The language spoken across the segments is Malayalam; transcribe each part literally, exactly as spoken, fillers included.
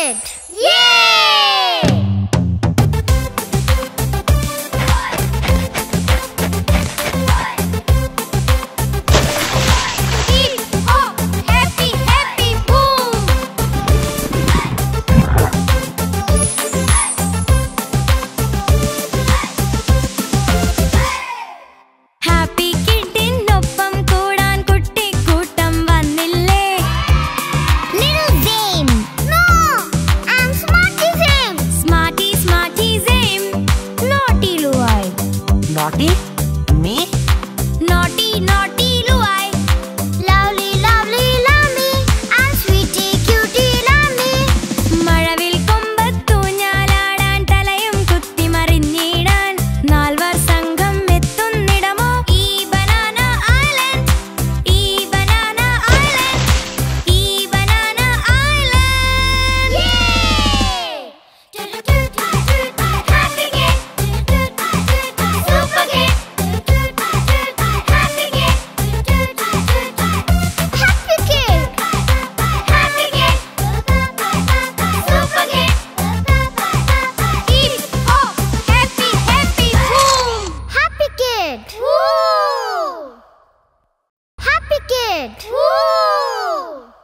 Kid! Yay! Naughty? Me? Naughty, naughty Luay. Lovely, lovely Lamy and sweetie, cutie Lamy. Mazhavil kombattu njaaladan talayum kutti marinjidan. Nalvar sangham ettunnidamo ee banana island. Ee banana island. Ee banana island. Yay! Happy kid. Super kid. Happy kid. Happy kid. Happy kid. Super kid. Hip hop. Happy, happy, boom. Happy kid. Woo! Happy kid. Woo!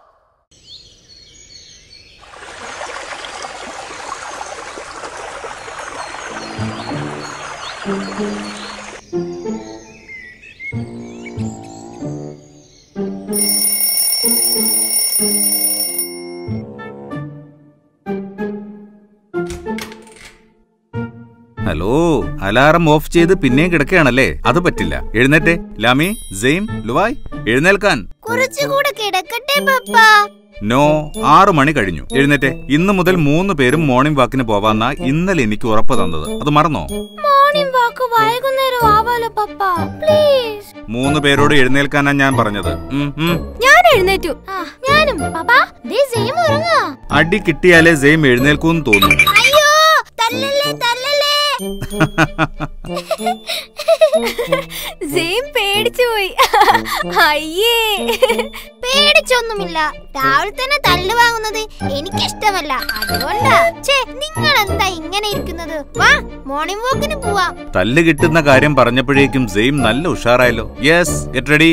Hello, alarm off ചെയ്ത് പിന്നെയും കിടക്കുകയാണല്ലേ? അത് പറ്റില്ല. എഴുന്നേറ്റെ. ലാമി, സെയിം, ലുവായ്, എഴുന്നേൽക്കാൻ. കുറച്ചുകൂടെ കിടക്കട്ടെ പപ്പ. നോ, ആറു മണി കഴിഞ്ഞു. എഴുന്നേറ്റെ. ഇന്നു മുതൽ മൂന്ന് പേരും മോർണിംഗ് വാക്കിന് പോവാന്നാ ഇന്നലെ എനിക്ക് ഉറപ്പ് തന്നത്. അത് മറന്നോ? മോർണിംഗ് വാക്ക് വൈകുന്നേരം ആവാലോ പപ്പ, പ്ലീസ്. മൂന്ന് പേരോട് എഴുന്നേൽക്കാനാ ഞാൻ പറഞ്ഞത്. ഞാൻ എഴുന്നേറ്റു. ഞാനും. പപ്പ, ദേ സെയിം ഉറങ്ങാ. അടി കിട്ടിയാലേ സെയിം എഴുന്നേൽക്കൂന്ന് തോന്നുന്നു. അയ്യോ, തല്ലല്ലേ തല്ലല്ലേ. സെയിം പേടിച്ചു പോയി. അയ്യേ, പേടിച്ചൊന്നുമില്ല. രാവിലെ തന്നെ തല്ല് വാങ്ങുന്നത് എനിക്കിഷ്ടമല്ല, അതുകൊണ്ടാ. ഛേ, നിങ്ങൾ എന്താ ഇങ്ങനെ ഇരിക്കുന്നത്? വാ, മോർണിംഗ് വാക്കിന് പോവാം. തല്ല് കിട്ടുന്ന കാര്യം പറഞ്ഞപ്പോഴേക്കും സെയിം നല്ല ഉഷാറായല്ലോ. Yes, get ready.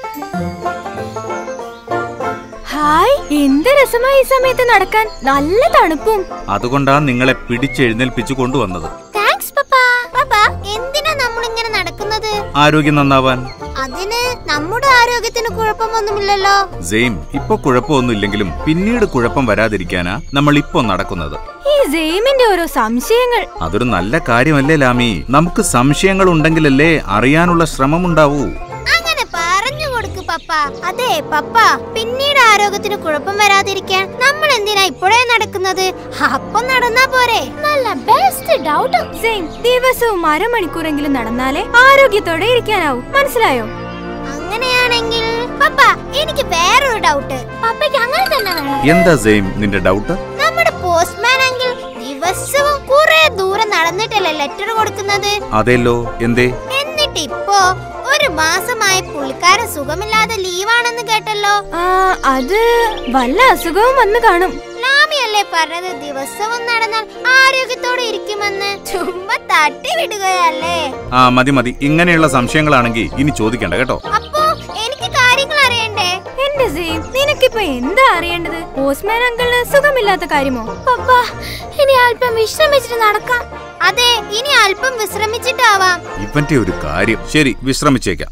ഹായ്, എന്ത് രസമായി ഈ സമയത്ത് നടക്കാൻ. നല്ല തണുപ്പും. അതുകൊണ്ടാ നിങ്ങളെ പിടിച്ചെഴുന്നേൽപ്പിച്ചു കൊണ്ടുവന്നത്. താങ്ക്സ് പപ്പ. പപ്പ, എന്തിനാ നമ്മൾ ഇങ്ങനെ നടക്കുന്നത്? ആരോഗ്യം നന്നാവാൻ. അതിന് നമ്മുടെ ആരോഗ്യത്തിന് കുഴപ്പമൊന്നുമില്ലല്ലോ. സെയിം, ഇപ്പൊ കുഴപ്പമൊന്നുമില്ലെങ്കിലും പിന്നീട് കുഴപ്പം വരാതിരിക്കാനാ നമ്മൾ ഇപ്പൊ നടക്കുന്നത്. ഈ സെയിമിന്റെ ഓരോ സംശയങ്ങൾ. അതൊരു നല്ല കാര്യമല്ലേ ലാമി? നമുക്ക് സംശയങ്ങൾ ഉണ്ടെങ്കിലല്ലേ അറിയാനുള്ള ശ്രമം ഉണ്ടാവൂ. അങ്ങനെ പറഞ്ഞു കൊടുക്ക് പപ്പ. അതെ പപ്പ, പിന്നീട് ആരോഗ്യത്തിന് കുഴപ്പം വരാതിരിക്കാൻ നമ്മൾ എന്തിനാ ഇപ്പോഴേ നടക്കുന്നത്? അപ്പം നടന്നാ പോരെ? നല്ല ബെസ്റ്റ് ഡൗട്ട്. സെയിം, ദിവസവും അരമണിക്കൂറെങ്കിലും നടന്നാലേ ആരോഗ്യത്തോടെ ഇരിക്കാനാവൂ. മനസ്സിലായോ? അങ്ങനെയാണെങ്കിൽ പപ്പ, എനിക്ക് വേറൊരു ഡൗട്ട്. പപ്പയ്ക്ക് അങ്ങനെ തന്നെ വേണം. എന്താ സെയിം നിന്റെ ഡൗട്ട്? നമ്മുടെ പോസ്റ്റ്മാൻ അങ്കിൾ ദിവസവും കുറെ ദൂരം നടന്നിട്ടല്ലേ ലെറ്റർ കൊടുക്കുന്നത്? അതെല്ലോ, എന്തേ? എന്നിട്ട് ഇപ്പോ ഒരു മാസമായി പുള്ളിക്കാരൻ സുഖമില്ലാതെ ലീവാണെന്ന് കേട്ടല്ലോ. അത് വല്ല അസുഖവും വന്ന് കാണും. ലാമിയല്ലേ പറഞ്ഞത് ദിവസവും നടന്നാൽ ആരോഗ്യത്തോടെ ഇരിക്കുമെന്ന്? ചുമ്മാ തട്ടി വിടുകയല്ലേ. ആ മതി മതി, ഇങ്ങനെയുള്ള സംശയങ്ങളാണെങ്കിൽ ഇനി ചോദിക്കണ്ട കേട്ടോ. അപ്പോ എനിക്ക് കാര്യങ്ങൾ അറിയണ്ടേ? എന്റെ സെയിം, നിനക്കിപ്പോ എന്താ അറിയേണ്ടത്? പോസ്റ്റ്മാൻ അങ്കിളിന് സുഖമില്ലാത്ത കാര്യമോ? പപ്പ, ഇനി അല്പം വിശ്രമിച്ചിട്ട് നടക്കാം. അതെ, ഇനി അല്പം വിശ്രമിച്ചിട്ടാവാം. ഇവന്റെ ഒരു കാര്യം. ശരി, വിശ്രമിച്ചേക്കാം.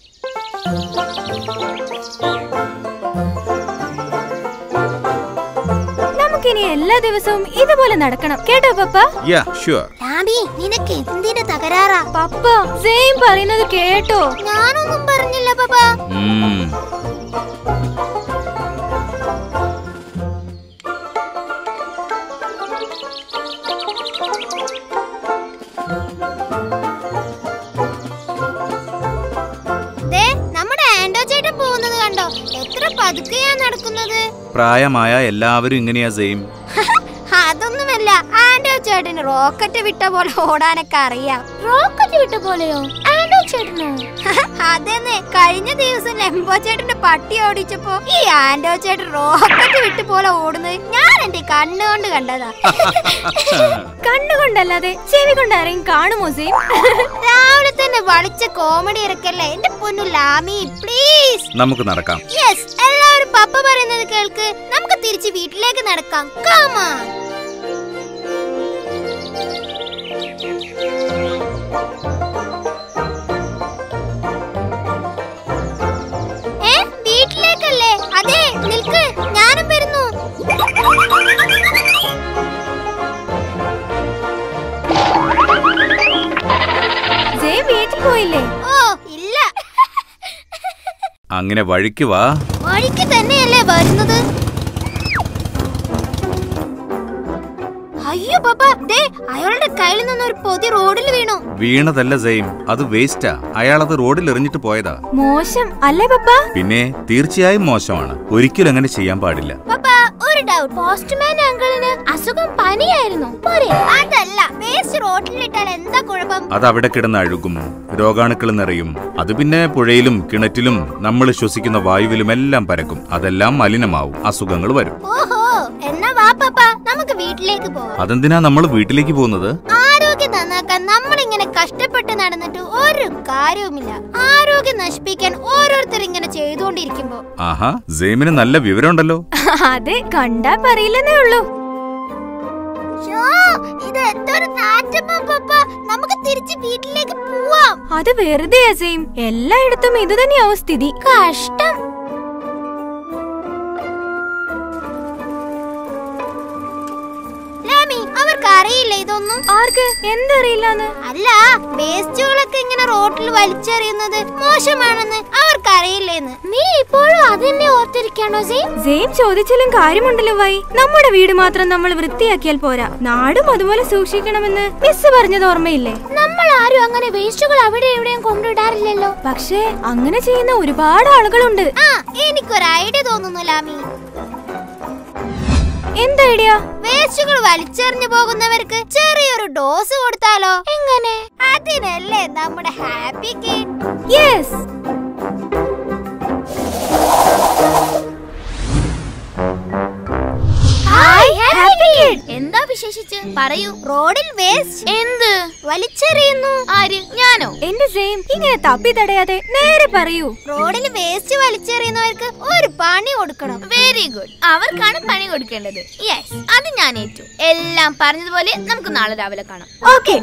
നമുക്കിനി എല്ലാ ദിവസവും ഇതുപോലെ നടക്കണം, കേട്ടോ പപ്പ? Yeah sure. ലാമി, നിനക്ക് എന്തിന്റെ തകരാറാ? പപ്പ, സെയിം പറയുന്നത് കേട്ടോ? ഞാനൊന്നും പറഞ്ഞില്ല പപ്പ. പതുക്കെയാ നടക്കുന്നത്. പ്രായമായ എല്ലാവരും ഇങ്ങനെയാ സെയിം. അതൊന്നുമല്ല, ആൻഡോ ചേട്ടന് റോക്കറ്റ് വിട്ട പോലെ ഓടാനൊക്കെ അറിയാം. റോക്കറ്റ് വിട്ട പോലെയോ? ആൻഡോ ചേട്ടനോ? അതെന്നെ, കഴിഞ്ഞ ദിവസം ലംബോ ചേട്ടന്റെ പട്ടി ഓടിച്ചപ്പോ ഈ ആൻഡോ ചേട്ടൻ റോക്കറ്റ് വിട്ട് പോലെ ഓടുന്നത് ഞാൻ എന്റെ കണ്ണുകൊണ്ട് കണ്ടതാ. കണ്ണുകൊണ്ടല്ലാതെ ചെവി കൊണ്ടാരെയും കാണുമോ സെയിം? രാവിലെ തന്നെ വളിച്ച കോമഡി ഇറക്കല്ലേ എന്റെ പൊന്നു ലാമി, പ്ലീസ്. നമുക്ക് നടക്കാം. യെസ്, എല്ലാവരും പപ്പ പറയുന്നത് കേൾക്ക്. നമുക്ക് തിരിച്ച് വീട്ടിലേക്ക് നടക്കാം. Come on. ഏ, വീട്ടിലേക്കല്ലേ? അതെ, നിൽക്ക്, ഞാനും വരുന്നു. വീട്ടിൽ പോയില്ലേ? ഓ ഇല്ല. അങ്ങനെ വഴിക്ക് വാ. വഴിക്ക് തന്നെയല്ലേ വരുന്നത്? അയ്യോ പപ്പ, ദേ അയാളുടെ കയ്യിൽ നിന്ന് ഒരു പൊതി റോഡിൽ വീണു. വീണതല്ല സെയിം, അത് വേസ്റ്റാ. അയാളത് റോഡിൽ എറിഞ്ഞിട്ട് പോയതാ. മോശം അല്ലേ പപ്പ? പിന്നെ തീർച്ചയായും മോശമാണ്. ഒരിക്കലും അങ്ങനെ ചെയ്യാൻ പാടില്ല. പപ്പ, ഒരു ഡൗട്ട്. പോസ്റ്റ്മാൻ അങ്കിളിന് അസുഖം പനിയായിരുന്നു. അതല്ല, വേസ്റ്റ് റോഡിലിട്ടാൽ എന്താ കുഴപ്പം? അത് അവിടെ കിടന്ന് അഴുകും, രോഗാണുക്കൾ നിറയും. അത് പിന്നെ പുഴയിലും കിണറ്റിലും നമ്മൾ ശ്വസിക്കുന്ന വായുവിലും എല്ലാം പരക്കും. അതെല്ലാം മലിനമാവും, അസുഖങ്ങൾ വരും. ഓഹോ, എന്നാ വാ പപ്പ, നമുക്ക് വീട്ടിലേക്ക് പോവാം. അതെന്തിനാ നമ്മൾ വീട്ടിലേക്ക് പോകുന്നത്? ആരോഗ്യം നന്നാക്കാൻ നമ്മൾ ഇങ്ങനെ കഷ്ടപ്പെട്ട് നടന്നിട്ട് ഒരു കാര്യവുമില്ല. ആരോഗ്യം നശിപ്പിക്കാൻ ഓരോരുത്തർ ഇങ്ങനെ ചെയ്തുകൊണ്ടിരിക്കുമ്പോ. ആഹാ, സെയിമിന് നല്ല വിവരമുണ്ടല്ലോ. അതെ, കണ്ടാ പറയില്ലെന്നേ ഉള്ളൂ. ഇത് എന്തൊരു നാറ്റമാ പപ്പ, നമുക്ക് തിരിച്ച് വീട്ടിലേക്ക് പോവാം. അത് വെറുതെ സെയിം, എല്ലായിടത്തും ഇത് തന്നെയാവും സ്ഥിതി. കഷ്ടം. അവർക്ക് അറിയില്ല ഇതൊന്നും. ആർക്ക്? എന്തറിയില്ലാന്ന്? അല്ല, വേസ്റ്റുകളൊക്കെ ഇങ്ങനെ റോഡിൽ വലിച്ചെറിയുന്നത് മോശമാണെന്ന് അവർക്ക് അറിയില്ലേന്ന്. നീ ഇപ്പോഴും അതെന്നെ ഓർത്തിരിക്കണോ സെയിം? സെയിം ചോദിച്ചാലും കാര്യമുണ്ടല്ലോ വൈ. നമ്മുടെ വീട് മാത്രം നമ്മൾ വൃത്തിയാക്കിയാൽ പോരാ, നാടും അതുപോലെ സൂക്ഷിക്കണമെന്ന് മിസ് പറഞ്ഞത് ഓർമ്മയില്ലേ? നമ്മൾ ആരും അങ്ങനെ വേസ്റ്റുകൾ അവിടെ എവിടെയും കൊണ്ടിടാറില്ലല്ലോ. പക്ഷേ അങ്ങനെ ചെയ്യുന്ന ഒരുപാട് ആളുകളുണ്ട്. ആ, എനിക്കൊരു ഐഡിയ തോന്നുന്നു ലാമി. എന്ത് ഐഡിയ? വേസ്റ്റുകൾ വലിച്ചെറിഞ്ഞു പോകുന്നവർക്ക് ചെറിയൊരു ഡോസ് കൊടുത്താലോ? എങ്ങനെ? അതിനല്ലേ നമ്മുടെ happy kid. Yes. Hi happy kid. എന്താ വിശേഷിച്ച്? പറയൂ. റോഡിൽ വേസ്റ്റ് എന്ത് വലിച്ചെറിയുന്നു? ആര്? ഞാനോ? എന്റെ സെയിം, ഇങ്ങനെ തപ്പി തടയാതെ നേരെ പറയൂ. റോഡിൽ വേസ്റ്റ് വലിച്ചെറിയുന്നവർക്ക് ഒരു പണി കൊടുക്കണം. വെരി ഗുഡ്, അവർക്കാണ് പണി കൊടുക്കേണ്ടത്. യെസ്, അത് ഞാൻ ഏറ്റു. എല്ലാം പറഞ്ഞതുപോലെ നമുക്ക് നാളെ രാവിലെ കാണാം. ഓക്കെ.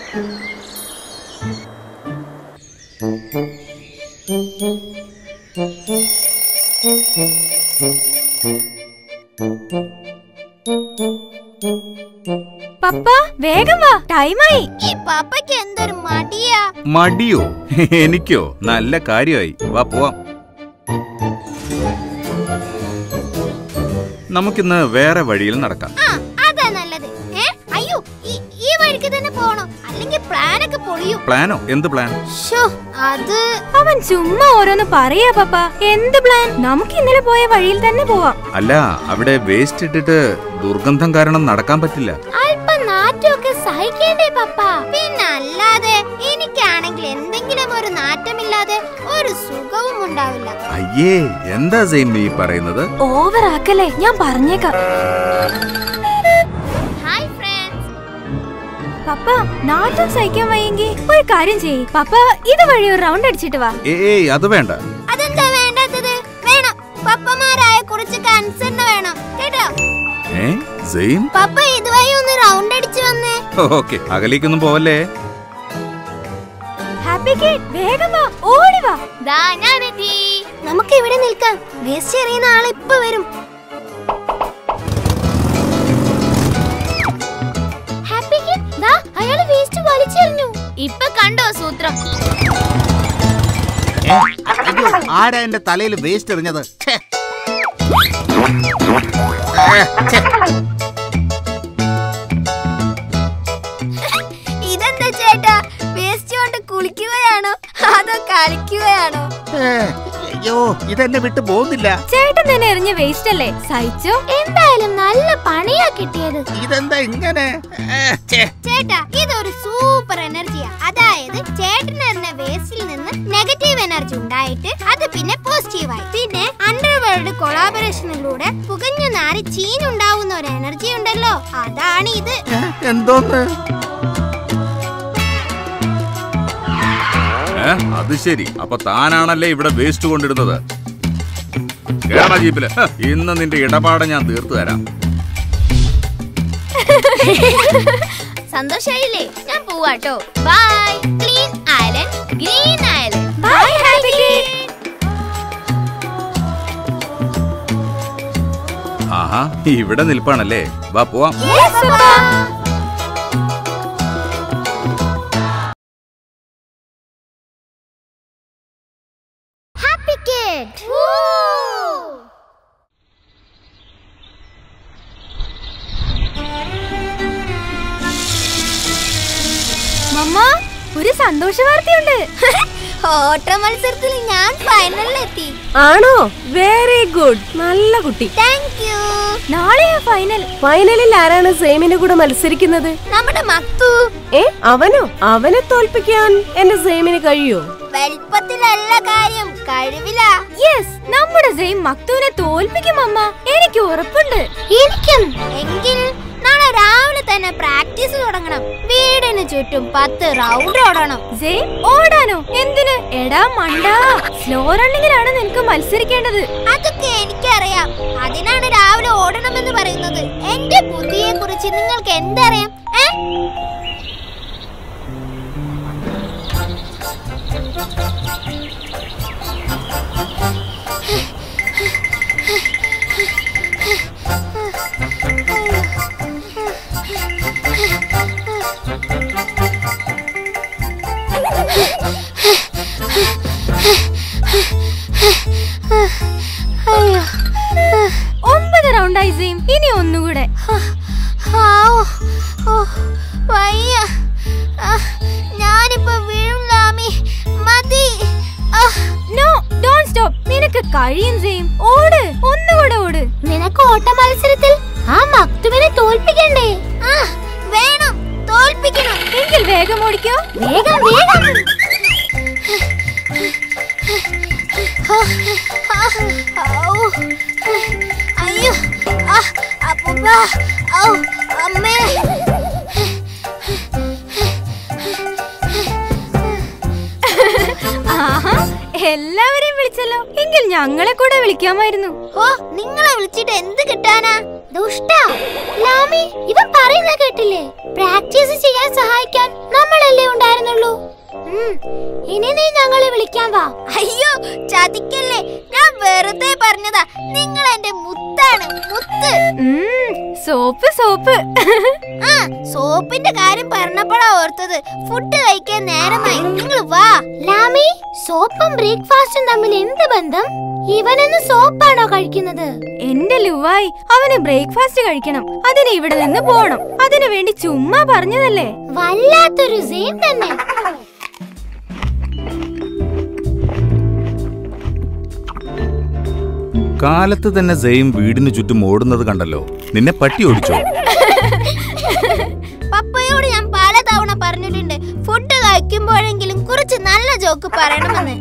പപ്പ വേഗം വാ, ടൈമായി. ഈ പപ്പയ്ക്ക് എന്തൊരു മടിയാ. മടിയോ? എനിക്കോ? നല്ല കാര്യമായി. വാ പോവാം. നമുക്കിന്ന് വേറെ വഴിയിൽ നടക്കാം. ആ, അതാ നല്ലത്. ഏ, അയ്യോ, ഈ വഴിക്ക് തന്നെ പോണോ? അല്ലെങ്കിൽ പ്ലാനൊക്കെ പൊളിയും. പ്ലാനോ? എന്ത് പ്ലാൻ? അത് അവൻ ചുമ്മാ ഓരോന്ന് പറയാ പപ്പ. എന്ത് പ്ലാൻ? നമുക്ക് ഇന്നലെ പോയ വഴിയിൽ തന്നെ പോവാം. അല്ല, അവിടെ വേസ്റ്റ് ഇട്ടിട്ട് ദുർഗന്ധം കാരണം നടക്കാൻ പറ്റില്ല. അല്പം നാറ്റമൊക്കെ സഹിക്കേണ്ടേ പപ്പ? പിന്നല്ലാതെ എനിക്കാണെങ്കിൽ എന്തെങ്കിലും ഒരു നാറ്റമില്ലാതെ ഒരു സുഖവും ഉണ്ടാവില്ല. അയ്യേ, എന്താ സെയിം നീ പറയുന്നത്? ഓവർ ആക്കല്ലേ, ഞാൻ പറഞ്ഞേക്കാം. Hi friends. പപ്പ, നാറ്റം സഹിക്കാൻ വയ്യെങ്കിൽ ഒരു കാര്യം ചെയ്യ്. പപ്പ ഇത് വഴി ഒരു റൗണ്ട് അടിച്ചിട്ട് വാ. ഏയ്, അത് വേണ്ട. അതെന്താ വേണ്ടാത്തത്? വേണം. പപ്പമാരായ കുറച്ച് കൺസേൺ വേണം കേട്ടോ. ഏ സെയിം, പപ്പ ഇതുവഴി ഒന്ന് റൗണ്ട് അടിച്ചു വന്നേ. ഓക്കെ, അകലേക്കൊന്നും പോവല്ലേ. ഹാപ്പി കിഡ്, വേഗം വാ, ഓടി വാ. ദാ ഞാൻ എത്തി. നമുക്ക് ഇവിടെ നിൽക്കാം. വേസ്റ്റ് എറിയുന്ന ആൾ ഇപ്പൊ വരും. ഹാപ്പി കിഡ്, ദാ അയാൾ വേസ്റ്റ് വലിച്ചെറിഞ്ഞു. ഇപ്പൊ കണ്ടോ സൂത്രം? ആരാ എന്റെ തലയിൽ വേസ്റ്റ് എറിഞ്ഞത്? ഇതെന്താ ചേട്ടാ, വേസ്റ്റ് കൊണ്ട് കുളിക്കുകയാണോ അതോ കളിക്കുകയാണോ? അയ്യോ ഇതെന്നെ വിട്ടു പോകുന്നില്ല. ചേട്ടൻ തന്നെ എറിഞ്ഞ വേസ്റ്റ് അല്ലേ, സഹിച്ചോ. എന്തായാലും നല്ല പണിയാ കിട്ടിയത്. ഇതെന്താ ഇങ്ങനെ? ചേട്ടാ ഇതൊരു സൂപ്പർ എനർജിയാ. അതായത് ചേട്ടൻ എറിഞ്ഞ വേസ്റ്റിൽ നിന്ന് നെഗറ്റീവ് എനർജി ഉണ്ടായിട്ട് അത് പിന്നെ പോസിറ്റീവായി. പിന്നെ അണ്ടർവേൾഡ് കൊളാബറേഷനിലൂടെ പുകഞ്ഞു നാറി ചീനുണ്ടാവുന്ന ഒരു എനർജി ഉണ്ടല്ലോ, അതാണ് ഇത്. എന്തോന്ന്? അത് ശരി, അപ്പൊ താനാണല്ലേ ഇവിടെ വേസ്റ്റ് കൊണ്ടിരുന്നത്. കേരള ജീപ്പില് ഇന്ന് നിന്റെ ഇടപാട് ഞാൻ തീർത്തു തരാം. സന്തോഷായില്ലേ? ഞാൻ പോവാട്ടോ. Bye. Clean island, green island. Bye happy kid. ആഹാ, ഇവിടെ നിൽപ്പാണല്ലേ. വാ പോവാം. Happy kid. മമ്മ, ഒരു സന്തോഷ വാർത്തയുണ്ട്. ഓട്ട മത്സരത്തിൽ ഞാൻ ഫൈനലിലെത്തി. ആണോ? വെരി ഗുഡ്, നല്ല കുട്ടി. Thank you. നാളെയാ ഫൈനൽ. ഫൈനലിൽ ആരാണ് സെയിമിന്റെ കൂടെ മത്സരിക്കുന്നത്? നമ്മുടെ മക്തു. ഏ, അവനോ? അവനെ തോൽപ്പിക്കാൻ എന്റെ സെയിമിന് കഴിയോ? വലിപ്പത്തിലല്ല കാര്യം, കഴിവില. യെസ്, നമ്മുടെ സെയിം മക്തുവിനെ തോൽപ്പിക്കും അമ്മ, എനിക്ക് ഉറപ്പുണ്ട്. എനിക്കും. എങ്കിൽ നാളെ രാവിലെ തന്നെ പ്രാക്ടീസ് തുടങ്ങണം. വീടിന് ചുറ്റും പത്ത് റൗണ്ട് ഓടണം. സെയിം ഓടാനോ? എന്തിന്? എടാ മണ്ടാ, സ്ലോ റണ്ണിങ്ങിലാണ് നിനക്ക് മത്സരിക്കേണ്ടത്. അതൊക്കെ എനിക്കറിയാം. അതിനാണ് രാവിലെ ഓടണമെന്ന് പറയുന്നത്. എന്റെ ബുദ്ധിയെ കുറിച്ച് നിങ്ങൾക്ക് എന്തറിയാം? ഏ ഒമ്പത് റൗണ്ടായി സെയിം, ഇനി ഒന്നുകൂടെ. വയ്യ, ഞാനിപ്പോ വീഴും ലാമി. മതി. No, don't stop. നിനക്ക് കഴിയും സെയിം. ഓട്, ഒന്നുകൂടെ ഓട്. നിനക്ക് ഓട്ട മത്സരത്തിൽ ആ മക്തുവിനെ തോൽപ്പിക്കണ്ടേ? ആ വേണം, തോൽപ്പിക്കണം. എങ്കിൽ വേഗം ഓടിക്കോ. വേഗം വേഗം. അയ്യോ, അപ്പൂപ്പ, അമ്മേ. ആഹാ, എല്ലാവരെയും വിളിച്ചല്ലോ. എങ്കിൽ ഞങ്ങളെ കൂടെ വിളിക്കാമായിരുന്നു. ഓ, നിങ്ങളെ വിളിച്ചിട്ട് എന്ത് കിട്ടാനാ? ദുഷ്ടാ ലാമി, ഇവൻ പറയുന്ന കേട്ടില്ലേ? പ്രാക്ടീസ് ചെയ്യാൻ സഹായിക്കാൻ നമ്മളല്ലേ ഉണ്ടായിരുന്നുള്ളൂ. ഇനി നീ ഞങ്ങളെ വിളിക്കാൻ വാ. അയ്യോ, ചതിക്കല്ലേ, ഞാൻ വെറുതെ പറഞ്ഞതാ. നിങ്ങൾ എന്റെ മുത്താണ്, മുത്ത്. Soap soap. ആ, സോപ്പിന്റെ കാര്യം പറഞ്ഞപ്പോഴാ ഓർത്തത്. ഫുഡ് കഴിക്കാൻ നേരമായി. നിങ്ങൾ വാ. ലാമി, സോപ്പും ബ്രേക്ക്ഫാസ്റ്റും തമ്മിൽ എന്ത് ബന്ധം? ഇവനെന്ന് സോപ്പാണോ കഴിക്കുന്നത്? എന്റെ ലുവായ്, അവന് ബ്രേക്ക്ഫാസ്റ്റ് കഴിക്കണം. അതിന് ഇവിടെ നിന്ന് പോണം. അതിനു വേണ്ടി ചുമ്മാ പറഞ്ഞതല്ലേ. വല്ലാത്തൊരു സെയിം തന്നെ. കാലത്ത് തന്നെ സെയിം വീടിന് ചുറ്റും ഓടുന്നത് കണ്ടല്ലോ. നിന്നെ പട്ടി ഓടിച്ചോ? പപ്പയോട് ഞാൻ പലതവണ പറഞ്ഞിട്ടുണ്ട്, ഫുഡ് കഴിക്കുമ്പോഴെങ്കിലും കുറച്ച് നല്ല ജോക്ക് പറയണമെന്ന്.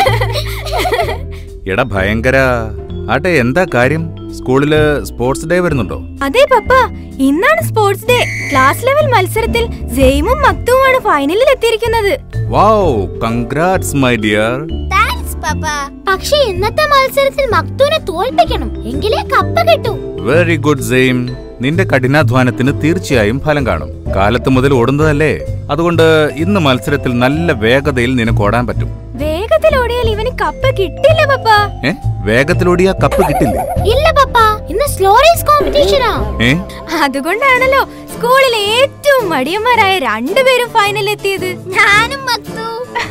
എടാ ഭയങ്കര. ആട്ടെ, എന്താ കാര്യം? സ്കൂളില് സ്പോർട്സ് ഡേ വരുന്നുണ്ടോ? അതെ പപ്പ, ഇന്നാണ് സ്പോർട്സ് ഡേ. ക്ലാസ് ലെവൽ മത്സരത്തിൽ സെയിമും മക്തുവുമാണ് ഫൈനലിൽ എത്തിയിരിക്കുന്നത്. Wow, congrats my dear. Thanks പപ്പ. പക്ഷേ ഇന്നത്തെ മത്സരത്തിൽ മക്തുവിനെ തോൽപ്പിക്കണം, എങ്കിലേ കപ്പ കിട്ടൂ. Very good Zaim. നിന്റെ കഠിനാധ്വാനത്തിന് തീർച്ചയായും ഫലം കാണും. കാലത്ത് മുതൽ ഓടുന്നതല്ലേ, അതുകൊണ്ട് ഇന്ന് മത്സരത്തിൽ നല്ല വേഗതയിൽ നിനക്ക് ഓടാൻ പറ്റും. വേഗത്തിലോടിയാൽ ഇവന് കപ്പ് കിട്ടില്ല പപ്പ. ഏ, വേഗത്തിലോടിയാ കപ്പ് കിട്ടില്ലേ? ഇല്ല പപ്പ, ഇന്ന് സ്ലോ റേസ് കോമ്പറ്റീഷനാ. ഏ, അതുകൊണ്ടാണല്ലോ സ്കൂളിലെ ഏറ്റവും മടിയന്മാരായ രണ്ടുപേരും ഫൈനലിൽ എത്തിയത്. ഞാനും മക്തു.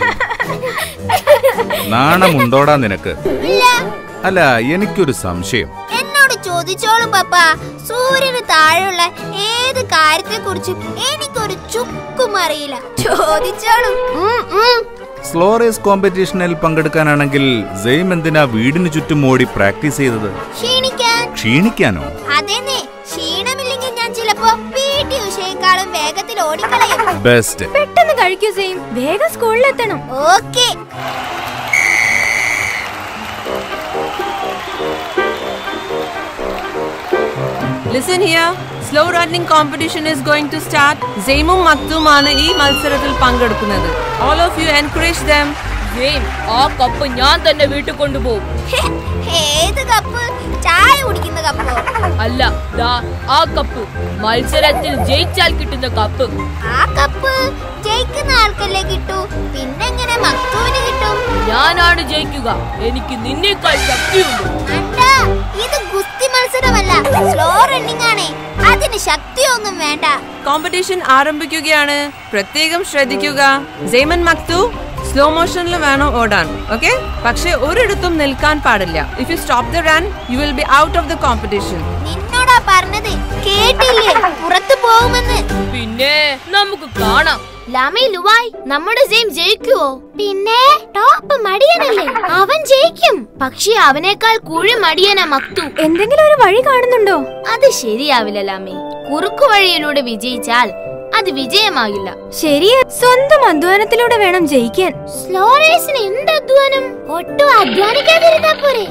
നാണമുണ്ടോടാ നിനക്ക്? ഇല്ല. അല്ല, എനിക്കൊരു സംശയം. എന്നോട് ചോദിച്ചോളും പപ്പ. സൂര്യന് താഴെയുള്ള ഏത് കാര്യത്തെ കുറിച്ചും എനിക്കൊരു ചുക്കും അറിയില്ല. ചോദിച്ചോളും. സ്ലോ റേസ് കോമ്പറ്റീഷനിൽ പങ്കെടുക്കാനാണെങ്കിൽ സെയിം എന്തിനാ വീടിന് ചുറ്റും ഓടി പ്രാക്ടീസ് ചെയ്തത്? ക്ഷീണിക്കാൻ. ക്ഷീണിക്കാനോ? അതെന്നെ, ക്ഷീണമില്ലെങ്കിൽ ഞാൻ ചിലപ്പോ പീട്ടി ഉഷയേക്കാളും വേഗത്തിൽ ഓടിക്കളയും. ബെസ്റ്റ്. പെട്ടെന്ന് കഴിക്കൂ സെയിം, വേഗം സ്കൂളിലെത്തണം. Okay. Listen here. Slow running competition is going to start. Zaimum Maktumana ee malsarathil pangedukunathu. All of you encourage them. Zaim, ആ കപ്പ് ഞാൻ തന്നെ വീട്ടിൽ കൊണ്ടുപോകും. ഏത് കപ്പ്? ചായ കുടിക്കുന്ന കപ്പോ? അല്ല, ദാ ആ കപ്പ്, മത്സരത്തിൽ ജയിച്ചാൽ കിട്ടുന്ന കപ്പ്. ആ കപ്പ് ജയിക്കുന്ന ആൾക്കല്ലേ കിട്ടൂ, പിന്നെങ്ങനെ മക്തുവിന് കിട്ടും? ഞാനാണ് ജയിക്കുക, എനിക്ക് നിന്നേക്കാൾ ശക്തിയുണ്ട്. അണ്ടാ, ഇത് ഗുസ്തി മത്സരമല്ല, സ്ലോ റണ്ണിംഗ് ആണ്. അതിന് ശക്തിയൊന്നും വേണ്ട. കോമ്പറ്റീഷൻ ആരംഭിക്കുകയാണ്. പ്രത്യേകം ശ്രദ്ധിക്കുക. സെയ്മൻ മക്തു, സ്ലോ മോഷനിൽ വേണം ഓടാൻ, ഓക്കെ? പക്ഷെ ഒരിടത്തും നിൽക്കാൻ പാടില്ല. If you stop the run, you will be out of the competition. നിന്നോടാ പറഞ്ഞത്, കേട്ടില്ലേ? പുറത്തു പോകുമെന്ന്. പിന്നെ നമുക്ക് കാണാം. ലാമി, ലുവായ്, നമ്മുടെ സെയിം ജയിക്കുവോ? പിന്നെ ടോപ്പ് മടിയനല്ലേ, അവൻ ജയിക്കും. പക്ഷെ അവനേക്കാൾ കുഴി മടിയനാ മക്തു. എന്തെങ്കിലും ഒരു വഴി കാണുന്നുണ്ടോ? അത് ശരിയാവില്ല ലാമി. കുറുക്കു വഴിയിലൂടെ വിജയിച്ചാൽ അത് വിജയമാകില്ല. ശരിയാ, സ്വന്തം അധ്വാനത്തിലൂടെ വേണം ജയിക്കാൻ. സ്ലോ റേസിന് എന്ത് അധ്വാനം? ഒട്ടും അധ്വാനിക്കാതിരുന്നാ പോരെ.